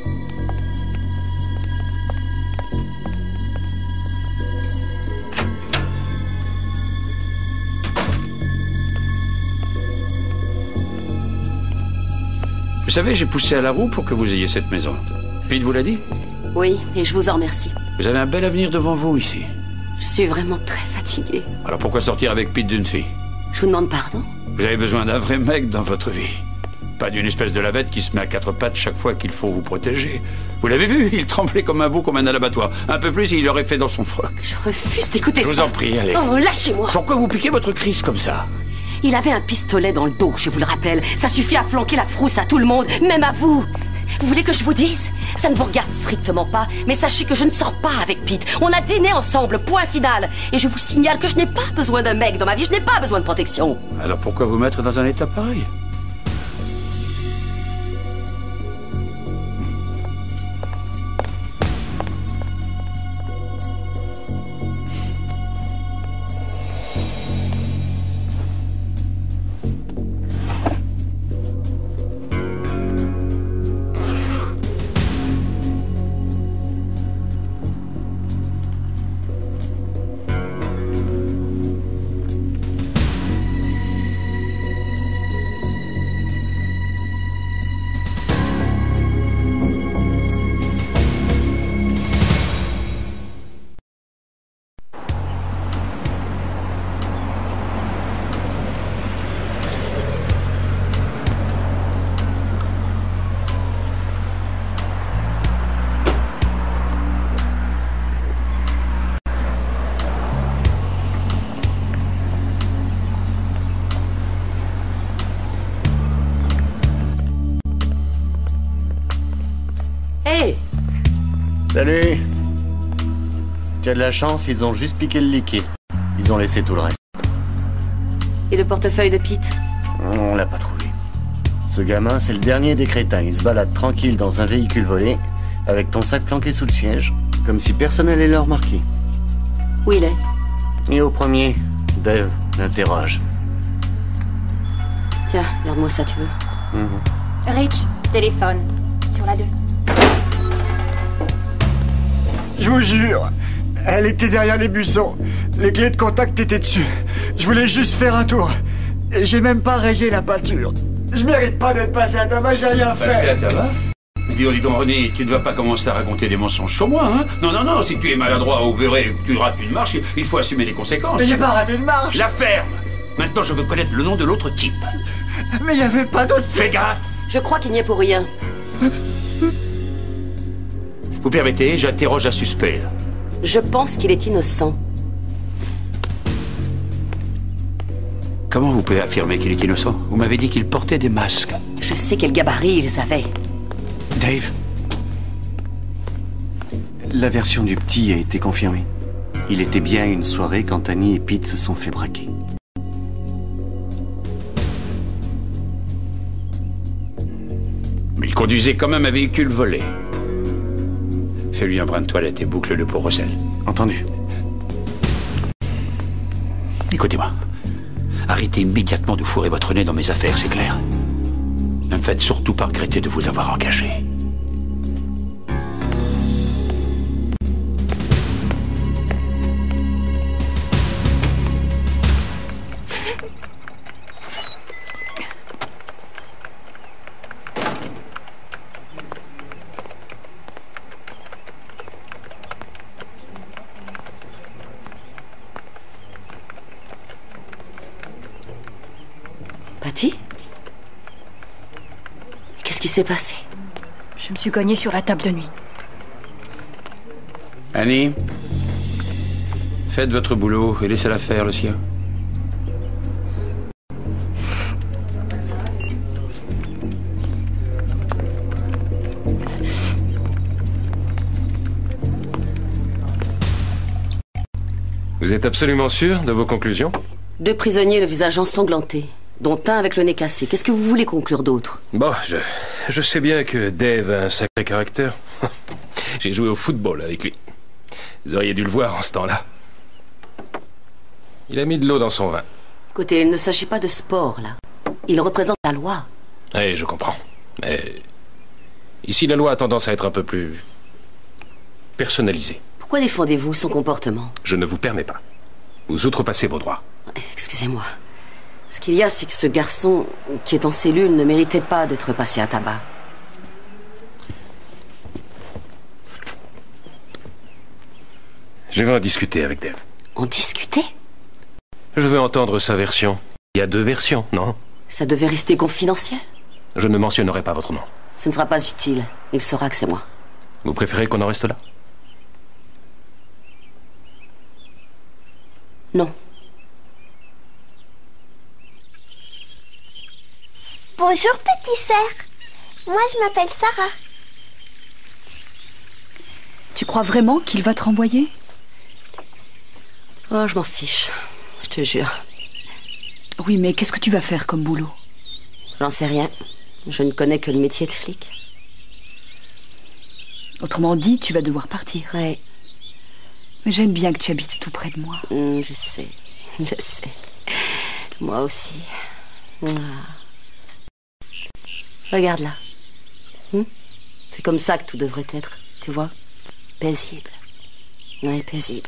Vous savez, j'ai poussé à la roue pour que vous ayez cette maison. Pete vous l'a dit? Oui, et je vous en remercie. Vous avez un bel avenir devant vous ici. Je suis vraiment très fatiguée. Alors pourquoi sortir avec Pete d'une fille? Je vous demande pardon? Vous avez besoin d'un vrai mec dans votre vie. Pas d'une espèce de lavette qui se met à quatre pattes chaque fois qu'il faut vous protéger. Vous l'avez vu? Il tremblait comme un veau qu'on mène à l'abattoir. Un peu plus, il l'aurait fait dans son froc. Je refuse d'écouter ça. Je vous en prie, allez. Oh, lâchez-moi. Pourquoi vous piquez votre crise comme ça? Il avait un pistolet dans le dos, je vous le rappelle. Ça suffit à flanquer la frousse à tout le monde, même à vous. Vous voulez que je vous dise? Ça ne vous regarde strictement pas, mais sachez que je ne sors pas avec Pete. On a dîné ensemble, point final. Et je vous signale que je n'ai pas besoin d'un mec dans ma vie, je n'ai pas besoin de protection. Alors pourquoi vous mettre dans un état pareil? Salut. Tu as de la chance, ils ont juste piqué le liquide. Ils ont laissé tout le reste. Et le portefeuille de Pete? On l'a pas trouvé. Ce gamin, c'est le dernier des crétins. Il se balade tranquille dans un véhicule volé, avec ton sac planqué sous le siège, comme si personne n'allait le remarquer. Où il est? Et au premier, Dave l'interroge. Tiens, regarde-moi ça, tu veux. Rich, téléphone. Sur la 2. Je vous jure, elle était derrière les buissons. Les clés de contact étaient dessus. Je voulais juste faire un tour. Et j'ai même pas rayé la peinture. Je mérite pas d'être passé à tabac, j'ai rien fait. Passé à tabac? Dis donc, René, tu ne vas pas commencer à raconter des mensonges sur moi, hein? Non, non, non, si tu es maladroit au beurré et que tu rates une marche, il faut assumer les conséquences. Mais j'ai pas raté de marche. La ferme. Maintenant, je veux connaître le nom de l'autre type. Mais il y avait pas d'autre... Fais gaffe. Je crois qu'il n'y est pour rien. Vous permettez, j'interroge un suspect. Je pense qu'il est innocent. Comment vous pouvez affirmer qu'il est innocent? Vous m'avez dit qu'il portait des masques. Je sais quel gabarit ils avaient. Dave, la version du petit a été confirmée. Il était bien une soirée quand Annie et Pete se sont fait braquer. Mais il conduisait quand même un véhicule volé. Fais-lui un brin de toilette et boucle-le pour Russell. Entendu. Écoutez-moi. Arrêtez immédiatement de fourrer votre nez dans mes affaires, c'est clair. Ne me faites surtout pas regretter de vous avoir engagé. Patty? Qu'est-ce qui s'est passé? Je me suis cognée sur la table de nuit. Annie, faites votre boulot et laissez-la faire le sien. Vous êtes absolument sûr de vos conclusions? 2 prisonniers, le visage ensanglanté, dont un avec le nez cassé. Qu'est-ce que vous voulez conclure d'autre? Bon, je sais bien que Dave a un sacré caractère. J'ai joué au football avec lui. Vous auriez dû le voir en ce temps-là. Il a mis de l'eau dans son vin. Écoutez, il ne s'agit pas de sport, là. Il représente la loi. Oui, je comprends. Mais ici, la loi a tendance à être un peu plus personnalisée. Pourquoi défendez-vous son comportement? Je ne vous permets pas. Vous outrepassez vos droits. Excusez-moi. Ce qu'il y a, c'est que ce garçon qui est en cellule ne méritait pas d'être passé à tabac. Je vais en discuter avec Dave. En discuter? Je veux entendre sa version. Il y a 2 versions, non? Ça devait rester confidentiel. Je ne mentionnerai pas votre nom. Ce ne sera pas utile. Il saura que c'est moi. Vous préférez qu'on en reste là? Non. Bonjour, petit cerf. Moi, je m'appelle Sarah. Tu crois vraiment qu'il va te renvoyer? Oh, je m'en fiche. Je te jure. Oui, mais qu'est-ce que tu vas faire comme boulot? J'en sais rien. Je ne connais que le métier de flic. Autrement dit, tu vas devoir partir. Ouais. Mais j'aime bien que tu habites tout près de moi. Je sais. Je sais. Moi aussi. Regarde là. C'est comme ça que tout devrait être, tu vois? Paisible. Oui, paisible.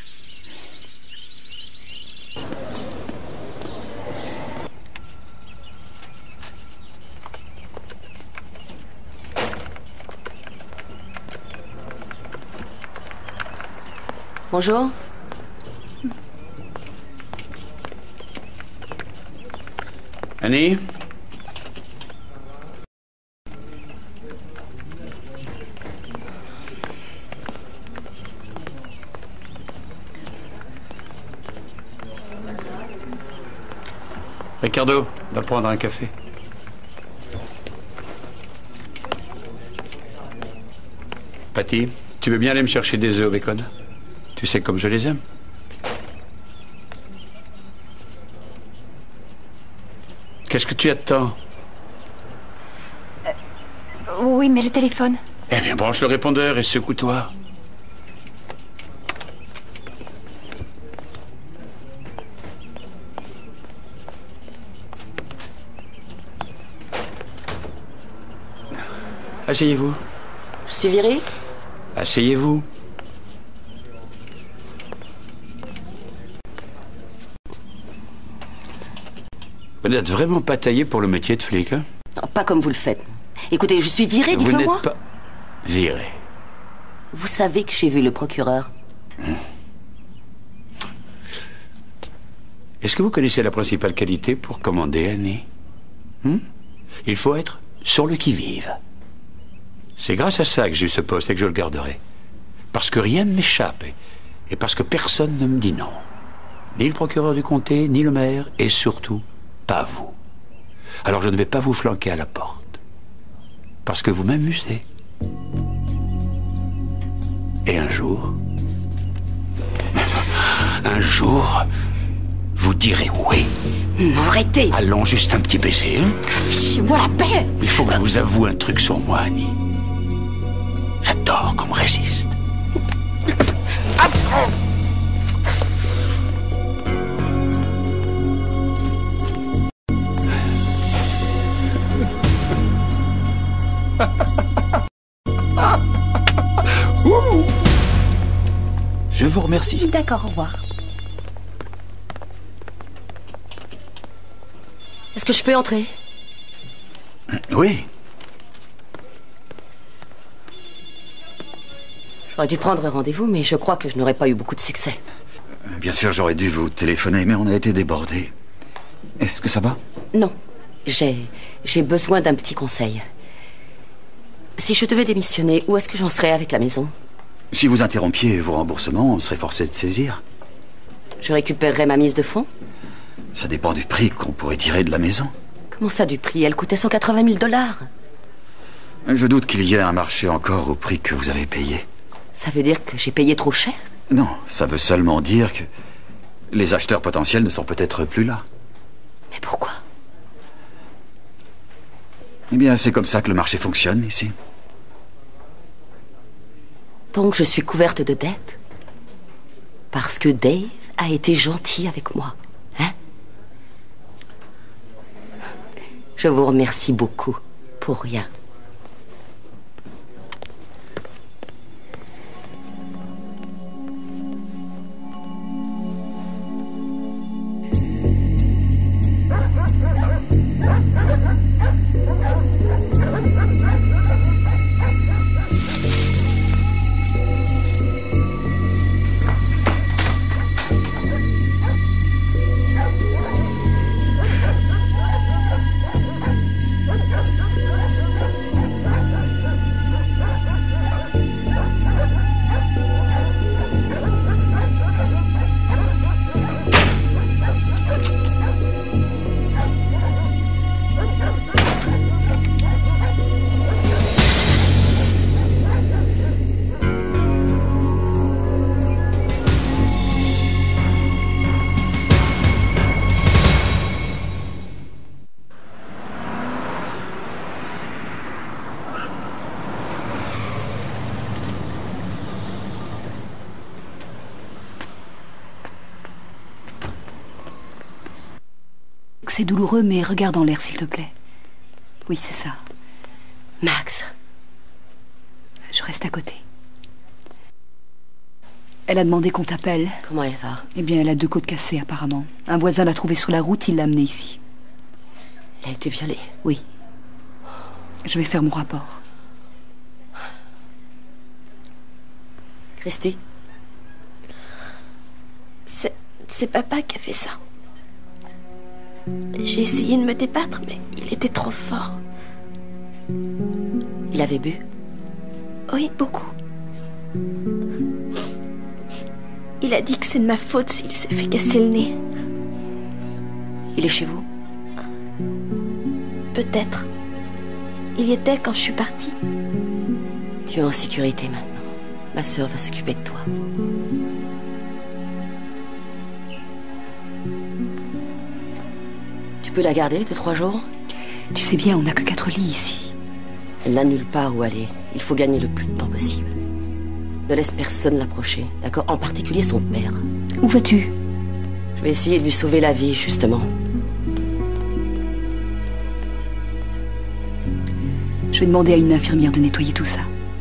Bonjour. Annie? Ricardo, va prendre un café. Patty, tu veux bien aller me chercher des œufs au bacon? Tu sais comme je les aime. Qu'est-ce que tu attends? Oui, mais le téléphone. Eh bien, branche le répondeur et secoue-toi. Asseyez-vous. Je suis virée? Asseyez-vous. Vous n'êtes vraiment pas taillé pour le métier de flic, hein? Non, pas comme vous le faites. Écoutez, je suis virée, dites-le moi. Vous n'êtes pas viré. Vous savez que j'ai vu le procureur. Est-ce que vous connaissez la principale qualité pour commander, Annie? Il faut être sur le qui-vive. C'est grâce à ça que j'ai eu ce poste et que je le garderai. Parce que rien ne m'échappe et parce que personne ne me dit non. Ni le procureur du comté, ni le maire, et surtout, pas vous. Alors je ne vais pas vous flanquer à la porte. Parce que vous m'amusez. Et un jour, Un jour, vous direz oui. Non, arrêtez. Allons, juste un petit baiser. Hein? Fichez-moi la paix. Il faut que je vous avoue un truc sur moi, Annie. J'adore qu'on me résiste. Je vous remercie. D'accord, au revoir. Est-ce que je peux entrer? Oui. J'aurais dû prendre rendez-vous, mais je crois que je n'aurais pas eu beaucoup de succès. Bien sûr, j'aurais dû vous téléphoner, mais on a été débordés. Est-ce que ça va? Non. J'ai besoin d'un petit conseil. Si je devais démissionner, où est-ce que j'en serais avec la maison? Si vous interrompiez vos remboursements, on serait forcé de saisir. Je récupérerais ma mise de fonds? Ça dépend du prix qu'on pourrait tirer de la maison. Comment ça, du prix? Elle coûtait 180 000 $. Je doute qu'il y ait un marché encore au prix que vous avez payé. Ça veut dire que j'ai payé trop cher? Non, ça veut seulement dire que les acheteurs potentiels ne sont peut-être plus là. Mais pourquoi? Eh bien, c'est comme ça que le marché fonctionne ici. Donc je suis couverte de dettes? Parce que Dave a été gentil avec moi, hein? Je vous remercie beaucoup pour rien. C'est douloureux, mais regarde en l'air, s'il te plaît. Oui, c'est ça. Max. Je reste à côté. Elle a demandé qu'on t'appelle. Comment elle va? Eh bien, elle a 2 côtes cassées, apparemment. Un voisin l'a trouvée sur la route, il l'a amenée ici. Elle a été violée? Oui. Je vais faire mon rapport. Christy? C'est papa qui a fait ça. J'ai essayé de me débattre, mais il était trop fort. Il avait bu? Oui, beaucoup. Il a dit que c'est de ma faute s'il s'est fait casser le nez. Il est chez vous? Peut-être. Il y était quand je suis partie. Tu es en sécurité maintenant. Ma sœur va s'occuper de toi. Tu peux la garder 2-3 jours? Tu sais bien, on n'a que 4 lits ici. Elle n'a nulle part où aller. Il faut gagner le plus de temps possible. Ne laisse personne l'approcher, d'accord? En particulier son père. Où vas-tu? Je vais essayer de lui sauver la vie, justement. Je vais demander à une infirmière de nettoyer tout ça.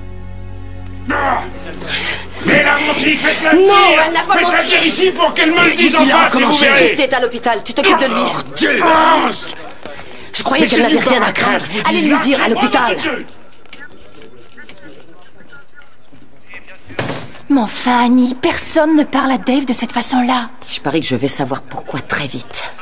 Mais la menti, faites-la Non, venir. elle n'a pas Faites-la menti. venir ici pour qu'elle me le dise en Il a face et vous recommencé. verrez. Christy est à l'hôpital, tu t'occupes de lui. Dieu. Je croyais Mais qu'elle c'est n'avait du rien à baratin, craindre. je vous dis, Allez lui là, dire à c'est l'hôpital. pas de Dieu. Mais enfin, Annie, personne ne parle à Dave de cette façon-là. Je parie que je vais savoir pourquoi très vite.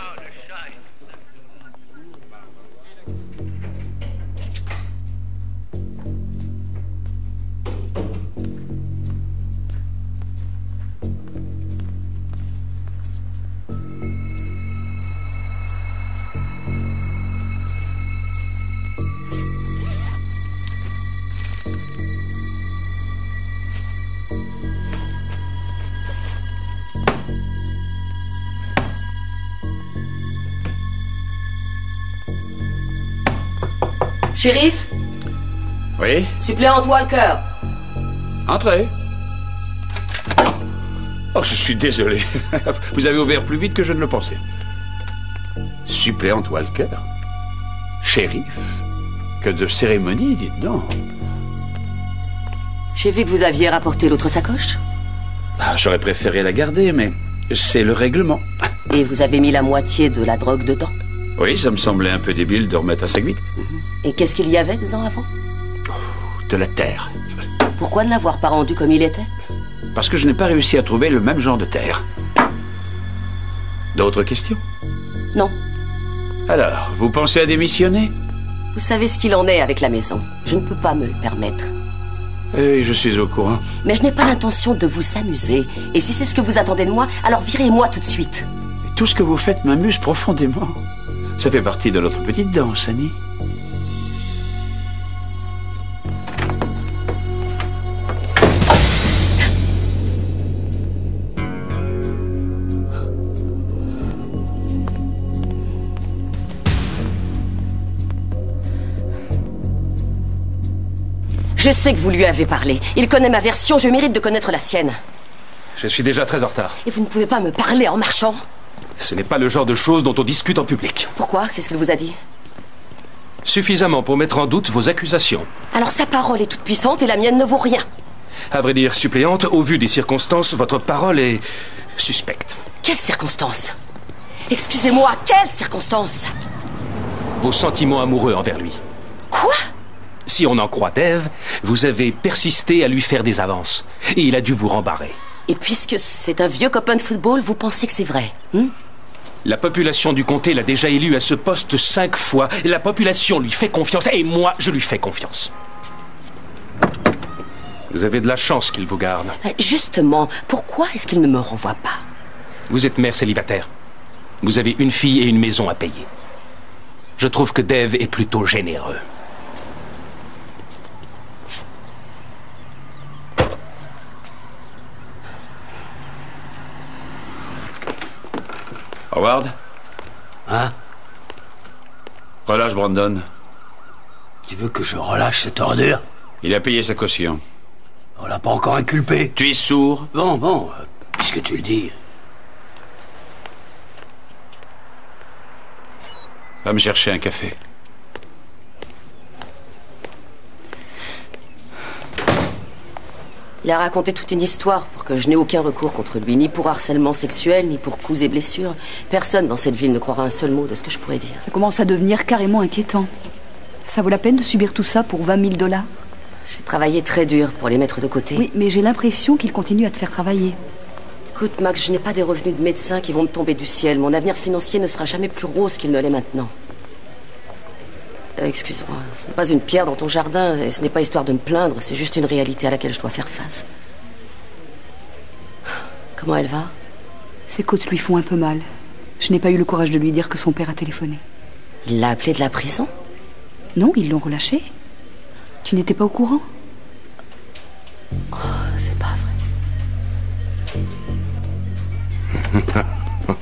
Shérif? Oui? Suppléante Walker. Entrez. Oh, je suis désolé. Vous avez ouvert plus vite que je ne le pensais. Suppléante Walker? Shérif? Que de cérémonie, dites donc. J'ai vu que vous aviez rapporté l'autre sacoche. Ah, j'aurais préféré la garder, mais c'est le règlement. Et vous avez mis la moitié de la drogue dedans. Oui, ça me semblait un peu débile de remettre à sec vite. Et qu'est-ce qu'il y avait dedans avant? De la terre. Pourquoi ne l'avoir pas rendu comme il était? Parce que je n'ai pas réussi à trouver le même genre de terre. D'autres questions? Non. Alors, vous pensez à démissionner? Vous savez ce qu'il en est avec la maison. Je ne peux pas me le permettre. Oui, je suis au courant. Mais je n'ai pas l'intention de vous amuser. Et si c'est ce que vous attendez de moi, alors virez-moi tout de suite. Et tout ce que vous faites m'amuse profondément. Ça fait partie de notre petite danse, Annie. Je sais que vous lui avez parlé. Il connaît ma version, je mérite de connaître la sienne. Je suis déjà très en retard. Et vous ne pouvez pas me parler en marchant? Ce n'est pas le genre de choses dont on discute en public. Pourquoi? Qu'est-ce qu'il vous a dit? Suffisamment pour mettre en doute vos accusations. Alors sa parole est toute puissante et la mienne ne vaut rien. À vrai dire, suppléante, au vu des circonstances, votre parole est suspecte. Quelles circonstances? Excusez-moi, quelles circonstances? Vos sentiments amoureux envers lui. Quoi? Si on en croit Dave, vous avez persisté à lui faire des avances. Et il a dû vous rembarrer. Et puisque c'est un vieux copain de football, vous pensez que c'est vrai? La population du comté l'a déjà élu à ce poste 5 fois. La population lui fait confiance et moi, je lui fais confiance. Vous avez de la chance qu'il vous garde. Justement, pourquoi est-ce qu'il ne me renvoie pas? Vous êtes mère célibataire. Vous avez une fille et une maison à payer. Je trouve que Dave est plutôt généreux. Howard? Hein? Relâche Brandon. Tu veux que je relâche cette ordure? Il a payé sa caution. On l'a pas encore inculpé. Tu es sourd? Bon, puisque tu le dis. Va me chercher un café. Il a raconté toute une histoire pour que je n'ai aucun recours contre lui, ni pour harcèlement sexuel, ni pour coups et blessures. Personne dans cette ville ne croira un seul mot de ce que je pourrais dire. Ça commence à devenir carrément inquiétant. Ça vaut la peine de subir tout ça pour 20 000 $? J'ai travaillé très dur pour les mettre de côté. Oui, mais j'ai l'impression qu'il continue à te faire travailler. Écoute, Max, je n'ai pas des revenus de médecin qui vont me tomber du ciel. Mon avenir financier ne sera jamais plus rose qu'il ne l'est maintenant. Excuse-moi, ce n'est pas une pierre dans ton jardin, et ce n'est pas histoire de me plaindre, c'est juste une réalité à laquelle je dois faire face. Comment elle va? Ses côtes lui font un peu mal. Je n'ai pas eu le courage de lui dire que son père a téléphoné. Il l'a appelé de la prison? Non, ils l'ont relâché. Tu n'étais pas au courant? Oh, c'est pas vrai.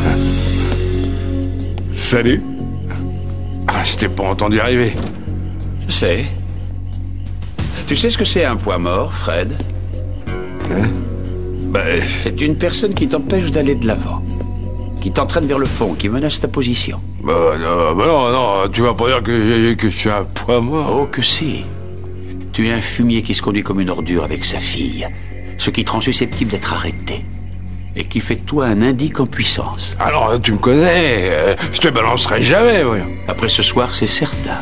Salut. Ah, je t'ai pas entendu arriver. Je sais. Tu sais ce que c'est un poids mort, Fred? Hein? C'est une personne qui t'empêche d'aller de l'avant. Qui t'entraîne vers le fond, qui menace ta position. Non, tu vas pas dire que je suis un poids mort. Oh, que si. Tu es un fumier qui se conduit comme une ordure avec sa fille. Ce qui te rend susceptible d'être arrêté. Et qui fait de toi un indique en puissance. Alors, tu me connais, je te balancerai jamais, voyons. Après ce soir, c'est certain.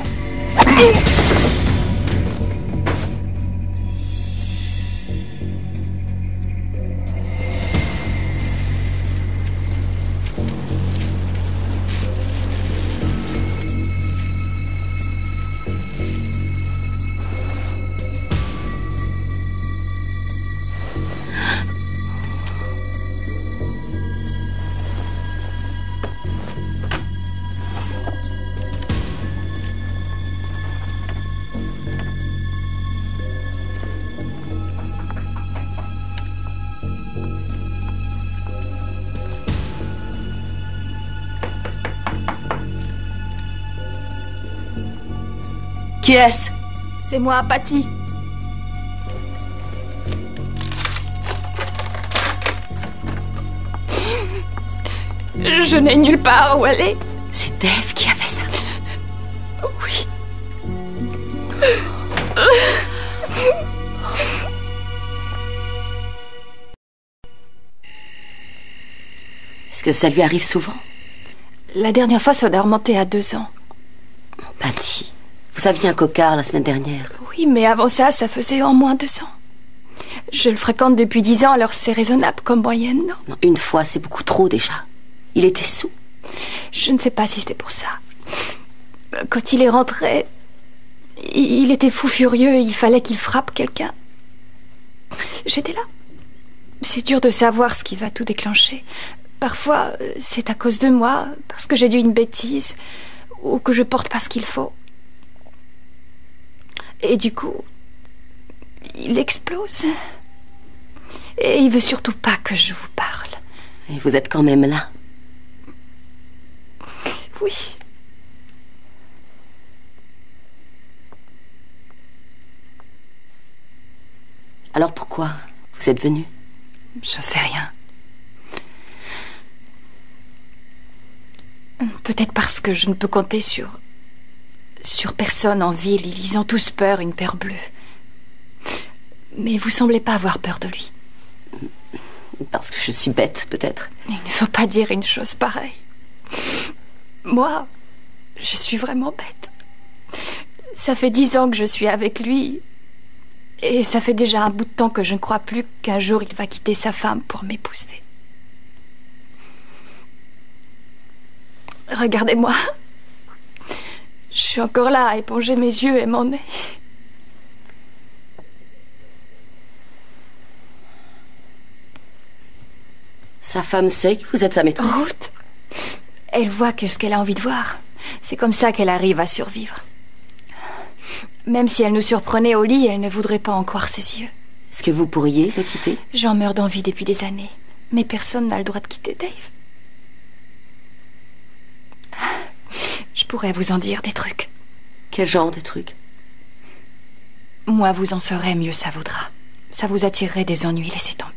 Qui est-ce? C'est moi, Patty. Je n'ai nulle part où aller. C'est Dave qui a fait ça. Oui. Est-ce que ça lui arrive souvent? La dernière fois, ça doit remonter à 2 ans. Patty, vous aviez un cocard la semaine dernière. Oui, mais avant ça, ça faisait au moins 2 ans. Je le fréquente depuis 10 ans, alors c'est raisonnable comme moyenne, non? Non, une fois, c'est beaucoup trop déjà. Il était saoul. Je ne sais pas si c'était pour ça. Quand il est rentré, il était fou furieux, il fallait qu'il frappe quelqu'un. J'étais là. C'est dur de savoir ce qui va tout déclencher. Parfois, c'est à cause de moi, parce que j'ai dit une bêtise, ou que je porte pas ce qu'il faut. Et du coup, il explose. Et il veut surtout pas que je vous parle. Et vous êtes quand même là. Oui. Alors pourquoi vous êtes venu? Je sais rien. Peut-être parce que je ne peux compter sur personne en ville. Ils ont tous peur, une peur bleue. Mais vous semblez pas avoir peur de lui. Parce que je suis bête, peut-être. Il ne faut pas dire une chose pareille. Moi, je suis vraiment bête. Ça fait 10 ans que je suis avec lui. Et ça fait déjà un bout de temps que je ne crois plus qu'un jour il va quitter sa femme pour m'épouser. Regardez-moi. Je suis encore là à éponger mes yeux et mon nez. Sa femme sait que vous êtes sa maîtresse. Ruth, elle voit que ce qu'elle a envie de voir. C'est comme ça qu'elle arrive à survivre. Même si elle nous surprenait au lit, elle ne voudrait pas en croire ses yeux. Est-ce que vous pourriez le quitter? J'en meurs d'envie depuis des années. Mais personne n'a le droit de quitter Dave. Je pourrais vous en dire des trucs. Quel genre de trucs? Moins vous en saurez, mieux ça vaudra. Ça vous attirerait des ennuis, laissez tomber.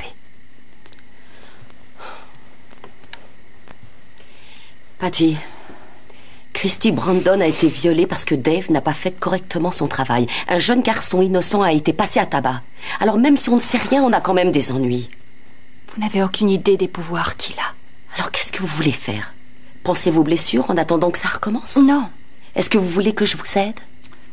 Patty, Christy Brandon a été violée parce que Dave n'a pas fait correctement son travail. Un jeune garçon innocent a été passé à tabac. Alors même si on ne sait rien, on a quand même des ennuis. Vous n'avez aucune idée des pouvoirs qu'il a. Alors qu'est-ce que vous voulez faire? Pensez vos blessures en attendant que ça recommence? Non. Est-ce que vous voulez que je vous aide?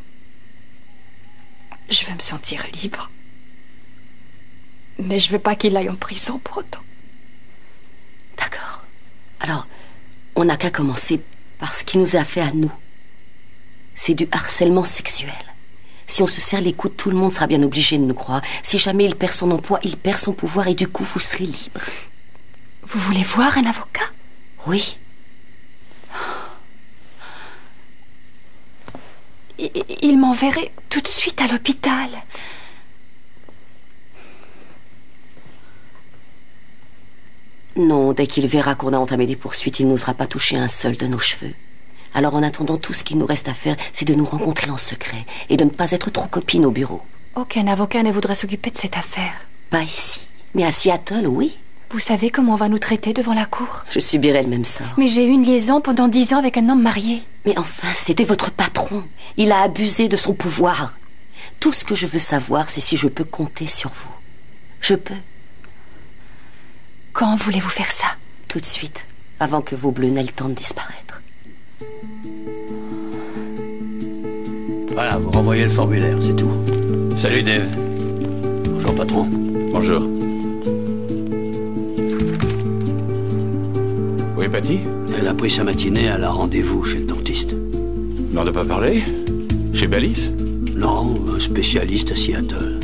Je veux me sentir libre. Mais je veux pas qu'il aille en prison pour autant. D'accord. Alors, on n'a qu'à commencer par ce qui nous a fait à nous. C'est du harcèlement sexuel. Si on se serre les coudes, tout le monde sera bien obligé de nous croire. Si jamais il perd son emploi, il perd son pouvoir et du coup, vous serez libre. Vous voulez voir un avocat? Oui. Il m'enverrait tout de suite à l'hôpital. Non, dès qu'il verra qu'on a entamé des poursuites, il n'osera pas toucher un seul de nos cheveux. Alors en attendant, tout ce qu'il nous reste à faire, c'est de nous rencontrer en secret et de ne pas être trop copines au bureau. Aucun avocat ne voudra s'occuper de cette affaire. Pas ici, mais à Seattle, oui. Vous savez comment on va nous traiter devant la cour? Je subirai le même sort. Mais j'ai eu une liaison pendant 10 ans avec un homme marié. Mais enfin, c'était votre patron. Il a abusé de son pouvoir. Tout ce que je veux savoir, c'est si je peux compter sur vous. Je peux. Quand voulez-vous faire ça? Tout de suite, avant que vos bleus n'aient le temps de disparaître. Voilà, vous renvoyez le formulaire, c'est tout. Salut Dave. Bonjour patron. Bonjour. Oui, Patty? Elle a pris sa matinée, elle a rendez-vous chez le dentiste. N'en a pas parlé? Chez Balise? Non, un spécialiste à Seattle.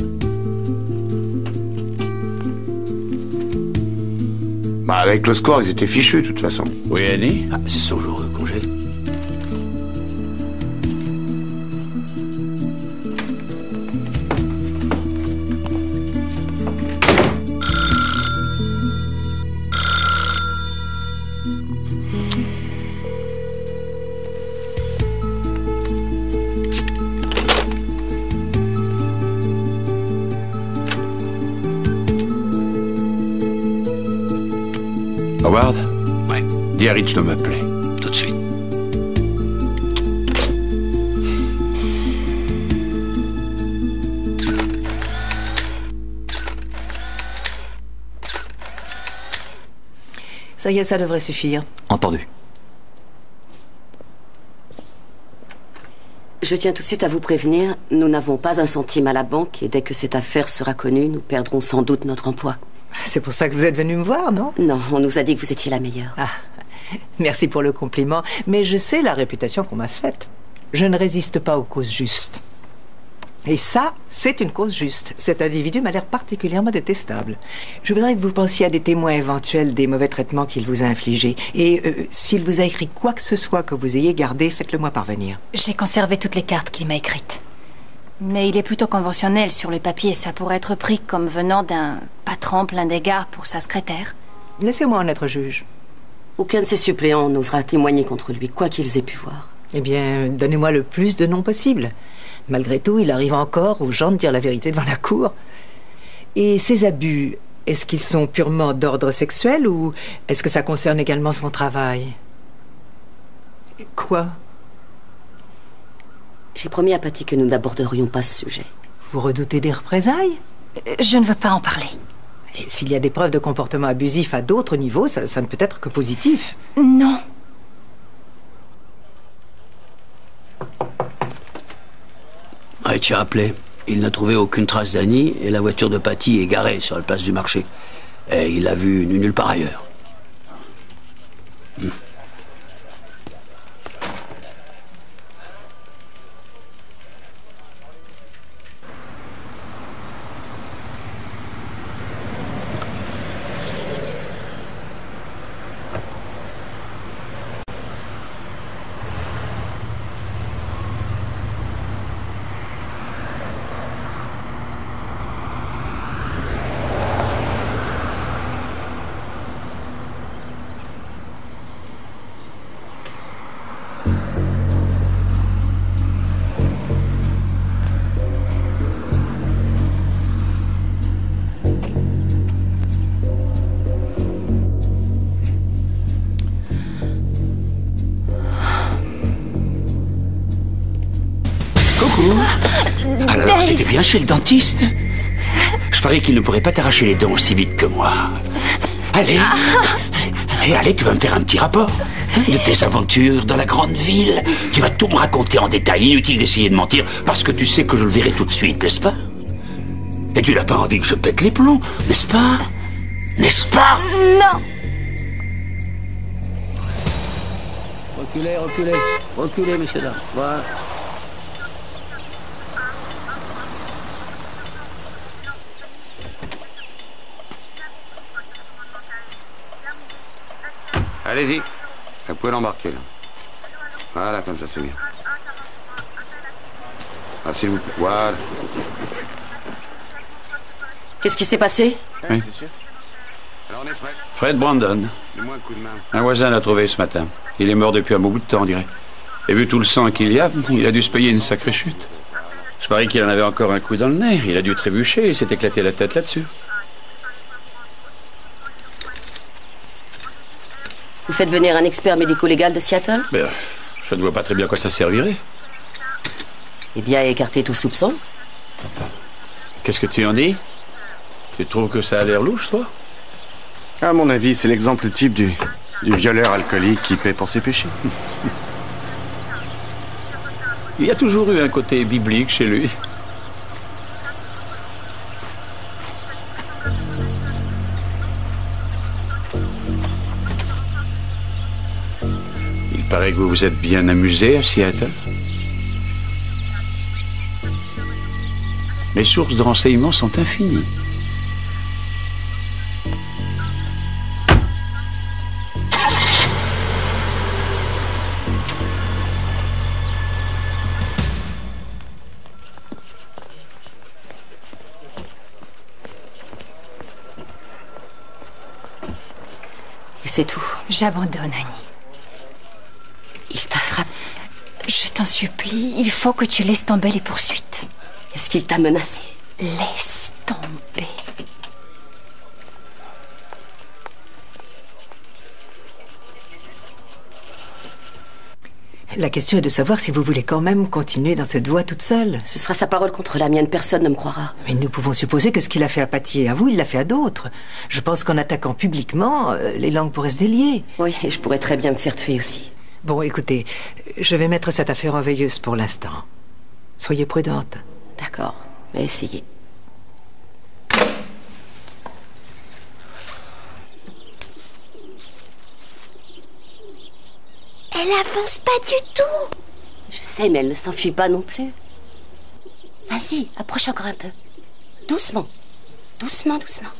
Bah, avec le score, ils étaient fichus, de toute façon. Oui, Annie? Ah, c'est son jour de congé. Howard? Ouais. Dis à Rich de m'appeler. Tout de suite. Ça y est, ça devrait suffire. Entendu. Je tiens tout de suite à vous prévenir, nous n'avons pas un centime à la banque et dès que cette affaire sera connue, nous perdrons sans doute notre emploi. C'est pour ça que vous êtes venu me voir, non? Non, on nous a dit que vous étiez la meilleure. Ah, merci pour le compliment, mais je sais la réputation qu'on m'a faite. Je ne résiste pas aux causes justes. Et ça, c'est une cause juste. Cet individu m'a l'air particulièrement détestable. Je voudrais que vous pensiez à des témoins éventuels des mauvais traitements qu'il vous a infligés. Et s'il vous a écrit quoi que ce soit que vous ayez gardé, faites-le moi parvenir. J'ai conservé toutes les cartes qu'il m'a écrites. Mais il est plutôt conventionnel sur le papier. Ça pourrait être pris comme venant d'un patron plein d'égards pour sa secrétaire. Laissez-moi en être juge. Aucun de ses suppléants n'osera témoigner contre lui, quoi qu'ils aient pu voir. Eh bien, donnez-moi le plus de noms possible. Malgré tout, il arrive encore aux gens de dire la vérité devant la cour. Et ces abus, est-ce qu'ils sont purement d'ordre sexuel ou est-ce que ça concerne également son travail? Quoi? J'ai promis à Patty que nous n'aborderions pas ce sujet. Vous redoutez des représailles? Je ne veux pas en parler. Et s'il y a des preuves de comportement abusif à d'autres niveaux, ça ne peut être que positif. Non. Rich a appelé. Il n'a trouvé aucune trace d'Annie et la voiture de Patty est garée sur la place du marché. Et il l'a vue nulle part ailleurs. Alors, c'était bien chez le dentiste? Je parie qu'il ne pourrait pas t'arracher les dents aussi vite que moi. Allez, allez, tu vas me faire un petit rapport de tes aventures dans la grande ville. Tu vas tout me raconter en détail. Inutile d'essayer de mentir, parce que tu sais que je le verrai tout de suite, n'est-ce pas? Et tu n'as pas envie que je pète les plombs, n'est-ce pas? N'est-ce pas? Non. Reculez, reculez, reculez, messieurs dames. Voilà. Allez-y. Vous pouvez l'embarquer, là. Voilà, comme ça, c'est bien. Ah, s'il vous plaît. Voilà. Qu'est-ce qui s'est passé? Oui. C'est sûr. Alors, on est prêt. Fred Brandon. Donne-moi un coup de main. Un voisin l'a trouvé ce matin. Il est mort depuis un bon bout de temps, on dirait. Et vu tout le sang qu'il y a, il a dû se payer une sacrée chute. Je parie qu'il en avait encore un coup dans le nez. Il a dû trébucher et s'est éclaté la tête là-dessus. Vous faites venir un expert médico-légal de Seattle? Ben, je ne vois pas très bien à quoi ça servirait. Eh bien, écartez tout soupçon. Qu'est-ce que tu en dis? Tu trouves que ça a l'air louche, toi? À mon avis, c'est l'exemple type du violeur alcoolique qui paie pour ses péchés. Il y a toujours eu un côté biblique chez lui. Il paraît que vous vous êtes bien amusé à Seattle. Les sources de renseignements sont infinies. C'est tout. J'abandonne, Annie. Il t'a frappé. Je t'en supplie, il faut que tu laisses tomber les poursuites. Est-ce qu'il t'a menacé? Laisse tomber. La question est de savoir si vous voulez quand même continuer dans cette voie toute seule. Ce sera sa parole contre la mienne, personne ne me croira. Mais nous pouvons supposer que ce qu'il a fait à Patty et à vous, il l'a fait à d'autres. Je pense qu'en attaquant publiquement, les langues pourraient se délier. Oui, et je pourrais très bien me faire tuer aussi. Bon, écoutez, je vais mettre cette affaire en veilleuse pour l'instant. Soyez prudente. D'accord, mais essayez. Elle avance pas du tout. Je sais, mais elle ne s'enfuit pas non plus. Vas-y, approche encore un peu. Doucement. Doucement, doucement.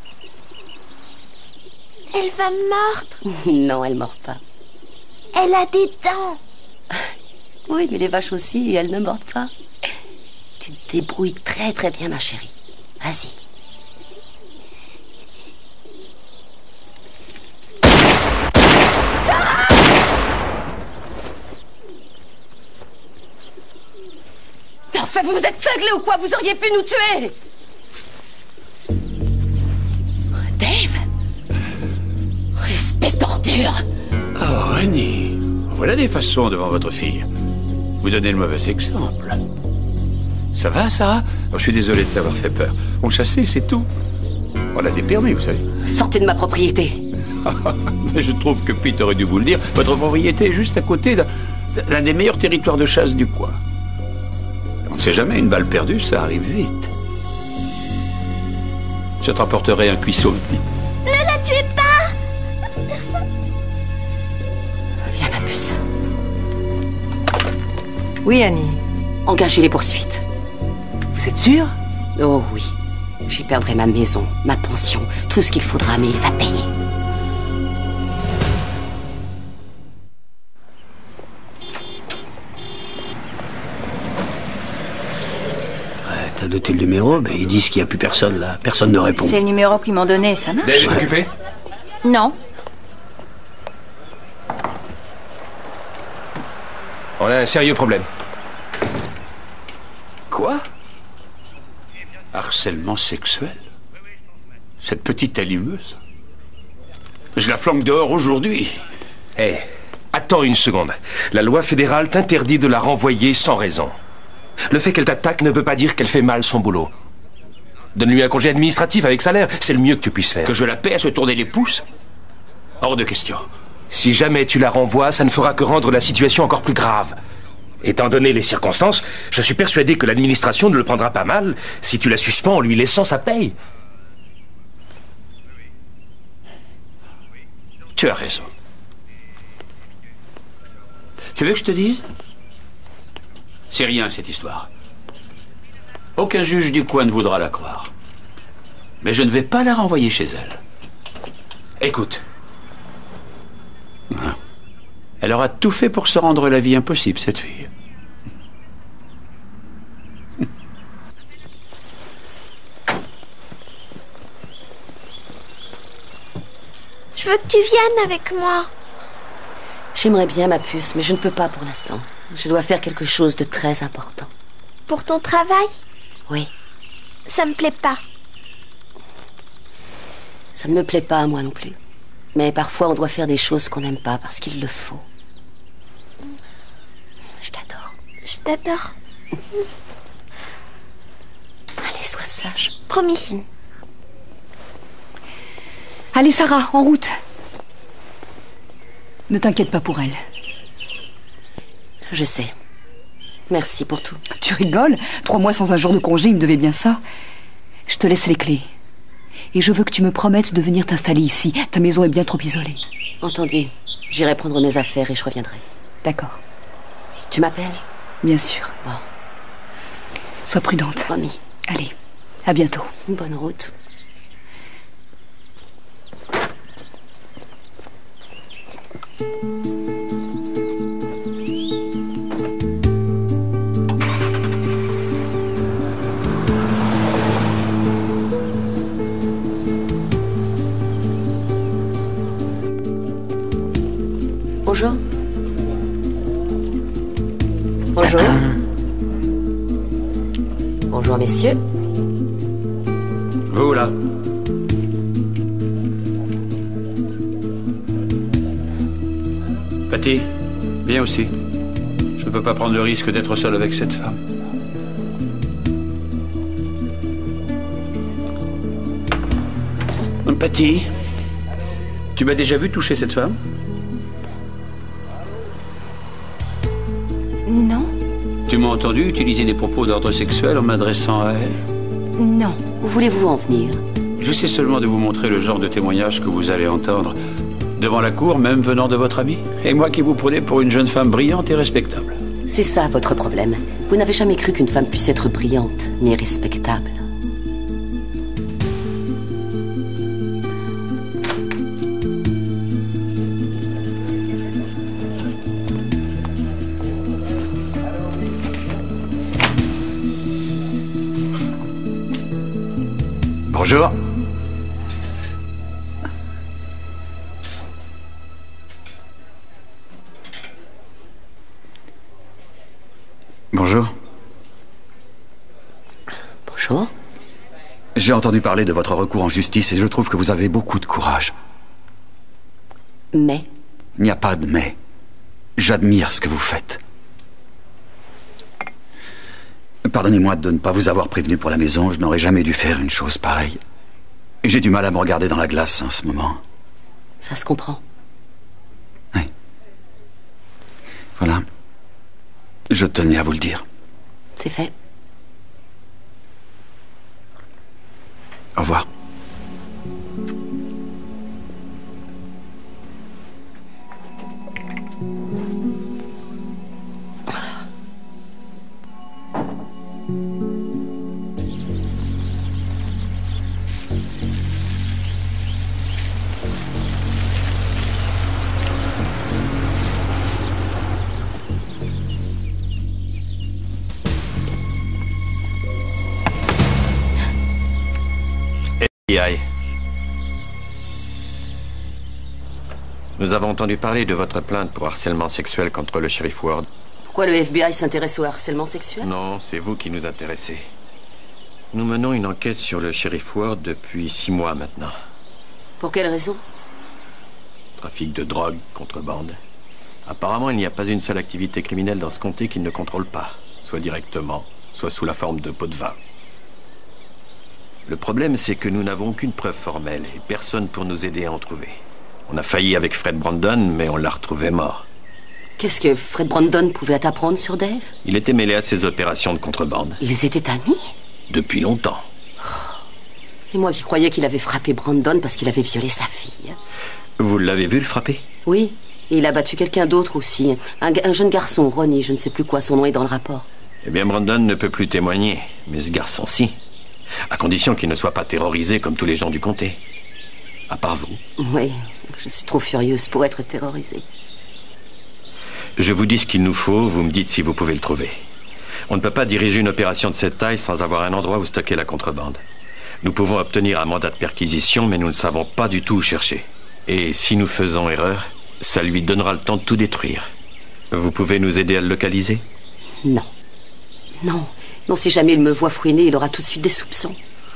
Elle va mordre. Non, elle mord pas. Elle a des dents. Oui, mais les vaches aussi, elles ne mordent pas. Tu te débrouilles très très bien, ma chérie. Vas-y. Sarah! Enfin, vous êtes cinglés ou quoi? Vous auriez pu nous tuer! Dave? Espèce d'ordure! Oh, Annie, voilà des façons devant votre fille. Vous donnez le mauvais exemple. Ça va, Sarah? Je suis désolé de t'avoir fait peur. On chassait, c'est tout. On a des permis, vous savez. Sortez de ma propriété. Mais je trouve que Pete aurait dû vous le dire. Votre propriété est juste à côté d'un des meilleurs territoires de chasse du coin. On ne sait jamais, une balle perdue, ça arrive vite. Je te rapporterai un cuisseau, petite. Ne la tuez pas! Viens, ma puce. Oui, Annie. Engagez les poursuites. Vous êtes sûre? Oh oui. J'y perdrai ma maison, ma pension, tout ce qu'il faudra, mais il va payer. T'as noté le numéro, mais ils disent qu'il n'y a plus personne là. Personne ne répond. C'est le numéro qu'ils m'ont donné, ça marche? Dave est occupé? Non. On a un sérieux problème. Quoi? Harcèlement sexuel? Cette petite allumeuse? Je la flanque dehors aujourd'hui. Hé, attends une seconde. La loi fédérale t'interdit de la renvoyer sans raison. Le fait qu'elle t'attaque ne veut pas dire qu'elle fait mal son boulot. Donne-lui un congé administratif avec salaire, c'est le mieux que tu puisses faire. Que je la paie à se tourner les pouces? Hors de question. Si jamais tu la renvoies, ça ne fera que rendre la situation encore plus grave. Étant donné les circonstances, je suis persuadé que l'administration ne le prendra pas mal si tu la suspends en lui laissant sa paye. Tu as raison. Tu veux que je te dise? C'est rien, cette histoire. Aucun juge du coin ne voudra la croire. Mais je ne vais pas la renvoyer chez elle. Écoute. Elle aura tout fait pour se rendre la vie impossible, cette fille. Je veux que tu viennes avec moi. J'aimerais bien, ma puce, mais je ne peux pas pour l'instant. Je dois faire quelque chose de très important. Pour ton travail? Oui. Ça me plaît pas. Ça ne me plaît pas à moi non plus. Mais parfois, on doit faire des choses qu'on n'aime pas parce qu'il le faut. Je t'adore. Je t'adore. Allez, sois sage. Promis. Allez, Sarah, en route. Ne t'inquiète pas pour elle. Je sais. Merci pour tout. Tu rigoles? 3 mois sans un jour de congé, il me devait bien ça. Je te laisse les clés. Et je veux que tu me promettes de venir t'installer ici. Ta maison est bien trop isolée. Entendu. J'irai prendre mes affaires et je reviendrai. D'accord. Tu m'appelles? Bien sûr. Bon. Sois prudente. Promis. Allez, à bientôt. Bonne route. Bonjour. Bonjour. Bonjour, messieurs. Vous, là. Patty, viens aussi. ne peux pas prendre le risque d'être seul avec cette femme. Patty, tu m'as déjà vu toucher cette femme? Non. Tu m'as entendu utiliser des propos d'ordre sexuel en m'adressant à elle? Non. Où voulez-vous en venir? J'essaie seulement de vous montrer le genre de témoignage que vous allez entendre devant la cour, même venant de votre ami. Et moi qui vous prenais pour une jeune femme brillante et respectable. C'est ça votre problème. Vous n'avez jamais cru qu'une femme puisse être brillante, ni respectable. Bonjour. Bonjour. Bonjour. J'ai entendu parler de votre recours en justice et je trouve que vous avez beaucoup de courage. Mais? Il n'y a pas de mais. J'admire ce que vous faites. Pardonnez-moi de ne pas vous avoir prévenu pour la maison. Je n'aurais jamais dû faire une chose pareille. Et j'ai du mal à me regarder dans la glace en ce moment. Ça se comprend. Oui. Voilà. Je tenais à vous le dire. C'est fait. Au revoir. Nous avons entendu parler de votre plainte pour harcèlement sexuel contre le shérif Ward. Pourquoi le FBI s'intéresse au harcèlement sexuel? Non, c'est vous qui nous intéressez. Nous menons une enquête sur le shérif Ward depuis 6 mois maintenant. Pour quelle raison? Trafic de drogue, contrebande. Apparemment, il n'y a pas une seule activité criminelle dans ce comté qu'il ne contrôle pas, soit directement, soit sous la forme de pots de vin. Le problème, c'est que nous n'avons aucune preuve formelle et personne pour nous aider à en trouver. On a failli avec Fred Brandon, mais on l'a retrouvé mort. Qu'est-ce que Fred Brandon pouvait apprendre sur Dave? Il était mêlé à ces opérations de contrebande. Ils étaient amis? Depuis longtemps. Et moi qui croyais qu'il avait frappé Brandon parce qu'il avait violé sa fille. Vous l'avez vu le frapper? Oui, et il a battu quelqu'un d'autre aussi. Un jeune garçon, Ronnie, je ne sais plus quoi, son nom est dans le rapport. Eh bien, Brandon ne peut plus témoigner, mais ce garçon-ci. À condition qu'il ne soit pas terrorisé comme tous les gens du comté. À part vous. Oui, je suis trop furieuse pour être terrorisée. Je vous dis ce qu'il nous faut, vous me dites si vous pouvez le trouver. On ne peut pas diriger une opération de cette taille sans avoir un endroit où stocker la contrebande. Nous pouvons obtenir un mandat de perquisition, mais nous ne savons pas du tout où chercher. Et si nous faisons erreur, ça lui donnera le temps de tout détruire. Vous pouvez nous aider à le localiser? Non. Non. Non, si jamais il me voit fouiner, il aura tout de suite des soupçons.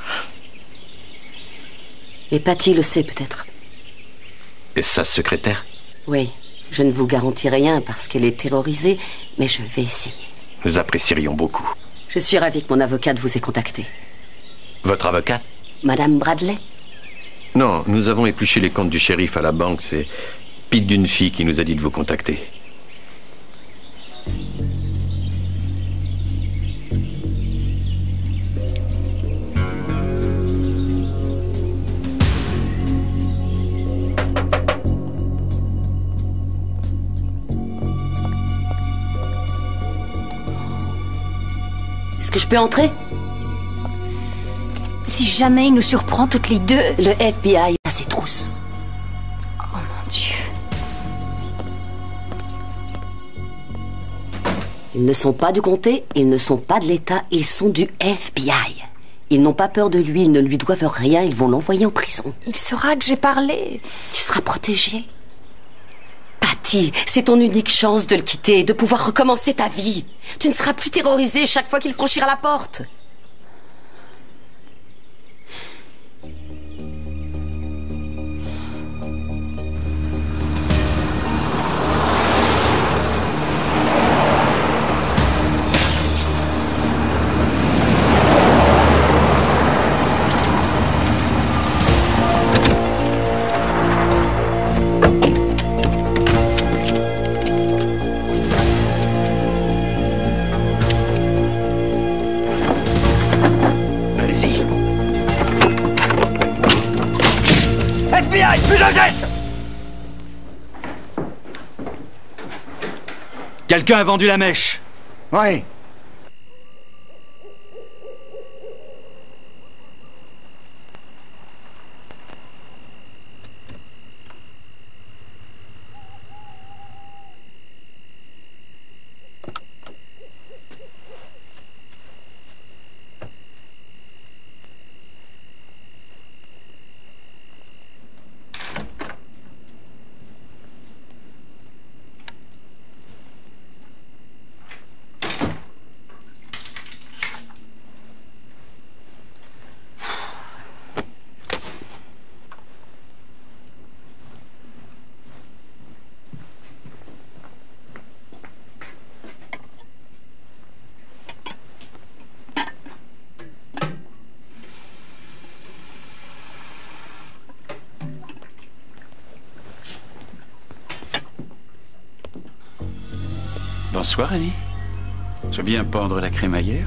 Mais Patty le sait peut-être. Et sa secrétaire? Oui, je ne vous garantis rien parce qu'elle est terrorisée, mais je vais essayer. Nous apprécierions beaucoup. Je suis ravie que mon avocate vous ait contacté. Votre avocate? Madame Bradley? Non, nous avons épluché les comptes du shérif à la banque. C'est Pete d'une fille qui nous a dit de vous contacter. Est-ce que je peux entrer? Si jamais il nous surprend toutes les deux... Le FBI a ses trousses. Oh mon Dieu. Ils ne sont pas du comté, ils ne sont pas de l'État, ils sont du FBI. Ils n'ont pas peur de lui, ils ne lui doivent rien, ils vont l'envoyer en prison. Il saura que j'ai parlé. Tu seras protégée. Patty, c'est ton unique chance de le quitter et de pouvoir recommencer ta vie. Tu ne seras plus terrorisée chaque fois qu'il franchira la porte. déteste! Quelqu'un a vendu la mèche. Oui. Bonsoir, Annie. Je viens pendre la crémaillère.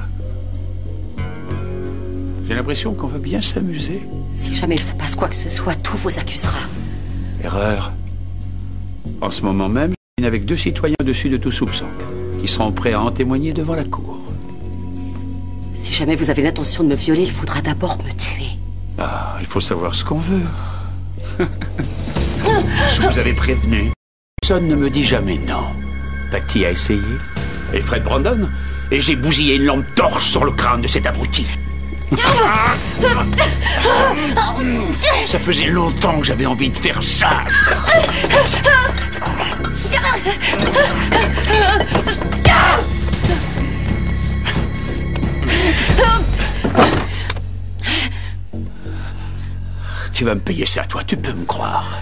J'ai l'impression qu'on va bien s'amuser. Si jamais il se passe quoi que ce soit, tout vous accusera. Erreur. En ce moment même, je dîne avec 2 citoyens au-dessus de tout soupçon, qui seront prêts à en témoigner devant la cour. Si jamais vous avez l'intention de me violer, il faudra d'abord me tuer. Ah, il faut savoir ce qu'on veut. Je vous avais prévenu. Personne ne me dit jamais non. Patty a essayé. Et Fred Brandon. Et j'ai bousillé une lampe torche sur le crâne de cet abruti. Ça faisait longtemps que j'avais envie de faire ça. Tu vas me payer ça, toi, tu peux me croire.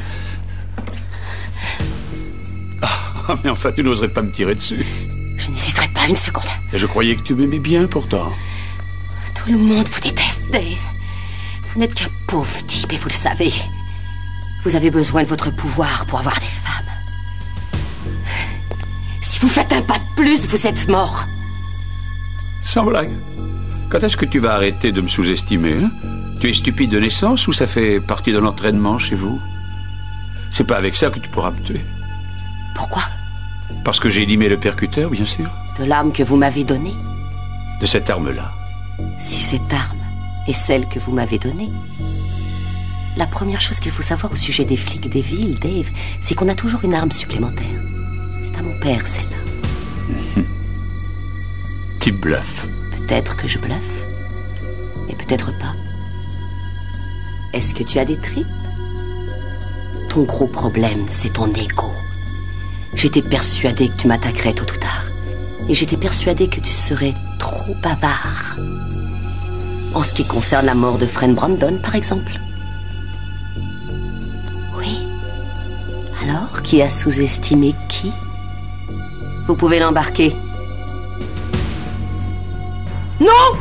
Ah, mais enfin, tu n'oserais pas me tirer dessus. Je n'hésiterai pas une seconde. Et je croyais que tu m'aimais bien, pourtant. Tout le monde vous déteste, Dave. Vous n'êtes qu'un pauvre type et vous le savez. Vous avez besoin de votre pouvoir pour avoir des femmes. Si vous faites un pas de plus, vous êtes mort. Sans blague. Quand est-ce que tu vas arrêter de me sous-estimer, hein? Tu es stupide de naissance ou ça fait partie de l'entraînement chez vous? C'est pas avec ça que tu pourras me tuer. Pourquoi? Parce que j'ai limé le percuteur, bien sûr. De l'arme que vous m'avez donnée? De cette arme-là. Si cette arme est celle que vous m'avez donnée, la première chose qu'il faut savoir au sujet des flics des villes, Dave, c'est qu'on a toujours une arme supplémentaire. C'est à mon père, celle-là. Tu bluffes. Peut-être que je bluffe, mais peut-être pas. Est-ce que tu as des tripes? Ton gros problème, c'est ton ego. J'étais persuadée que tu m'attaquerais tôt ou tard. Et j'étais persuadée que tu serais trop bavard. En ce qui concerne la mort de Fred Brandon, par exemple. Oui. Alors, qui a sous-estimé qui? Vous pouvez l'embarquer. Non!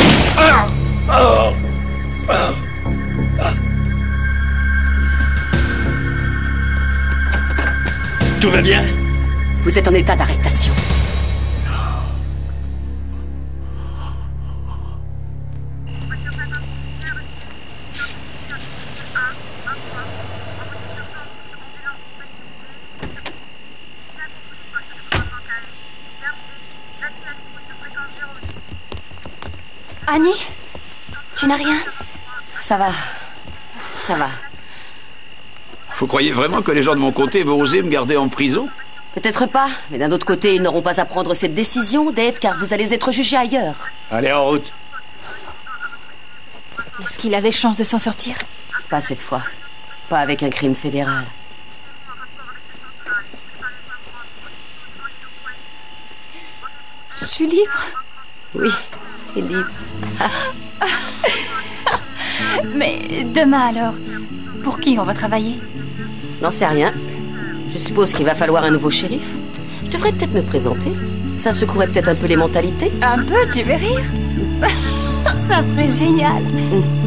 Tout va bien? Vous êtes en état d'arrestation. Annie, tu n'as rien? Ça va. Ça va. Vous croyez vraiment que les gens de mon côté vont oser me garder en prison? Peut-être pas, mais d'un autre côté, ils n'auront pas à prendre cette décision, Dave, car vous allez être jugé ailleurs. Allez, en route. Est-ce qu'il a des chances de s'en sortir? Pas cette fois. Pas avec un crime fédéral. Je suis libre? Oui, t'es libre. Mais demain alors, pour qui on va travailler? N'en sais rien. Je suppose qu'il va falloir un nouveau shérif. Je devrais peut-être me présenter. Ça secouerait peut-être un peu les mentalités. Un peu, tu veux rire? Ça serait génial.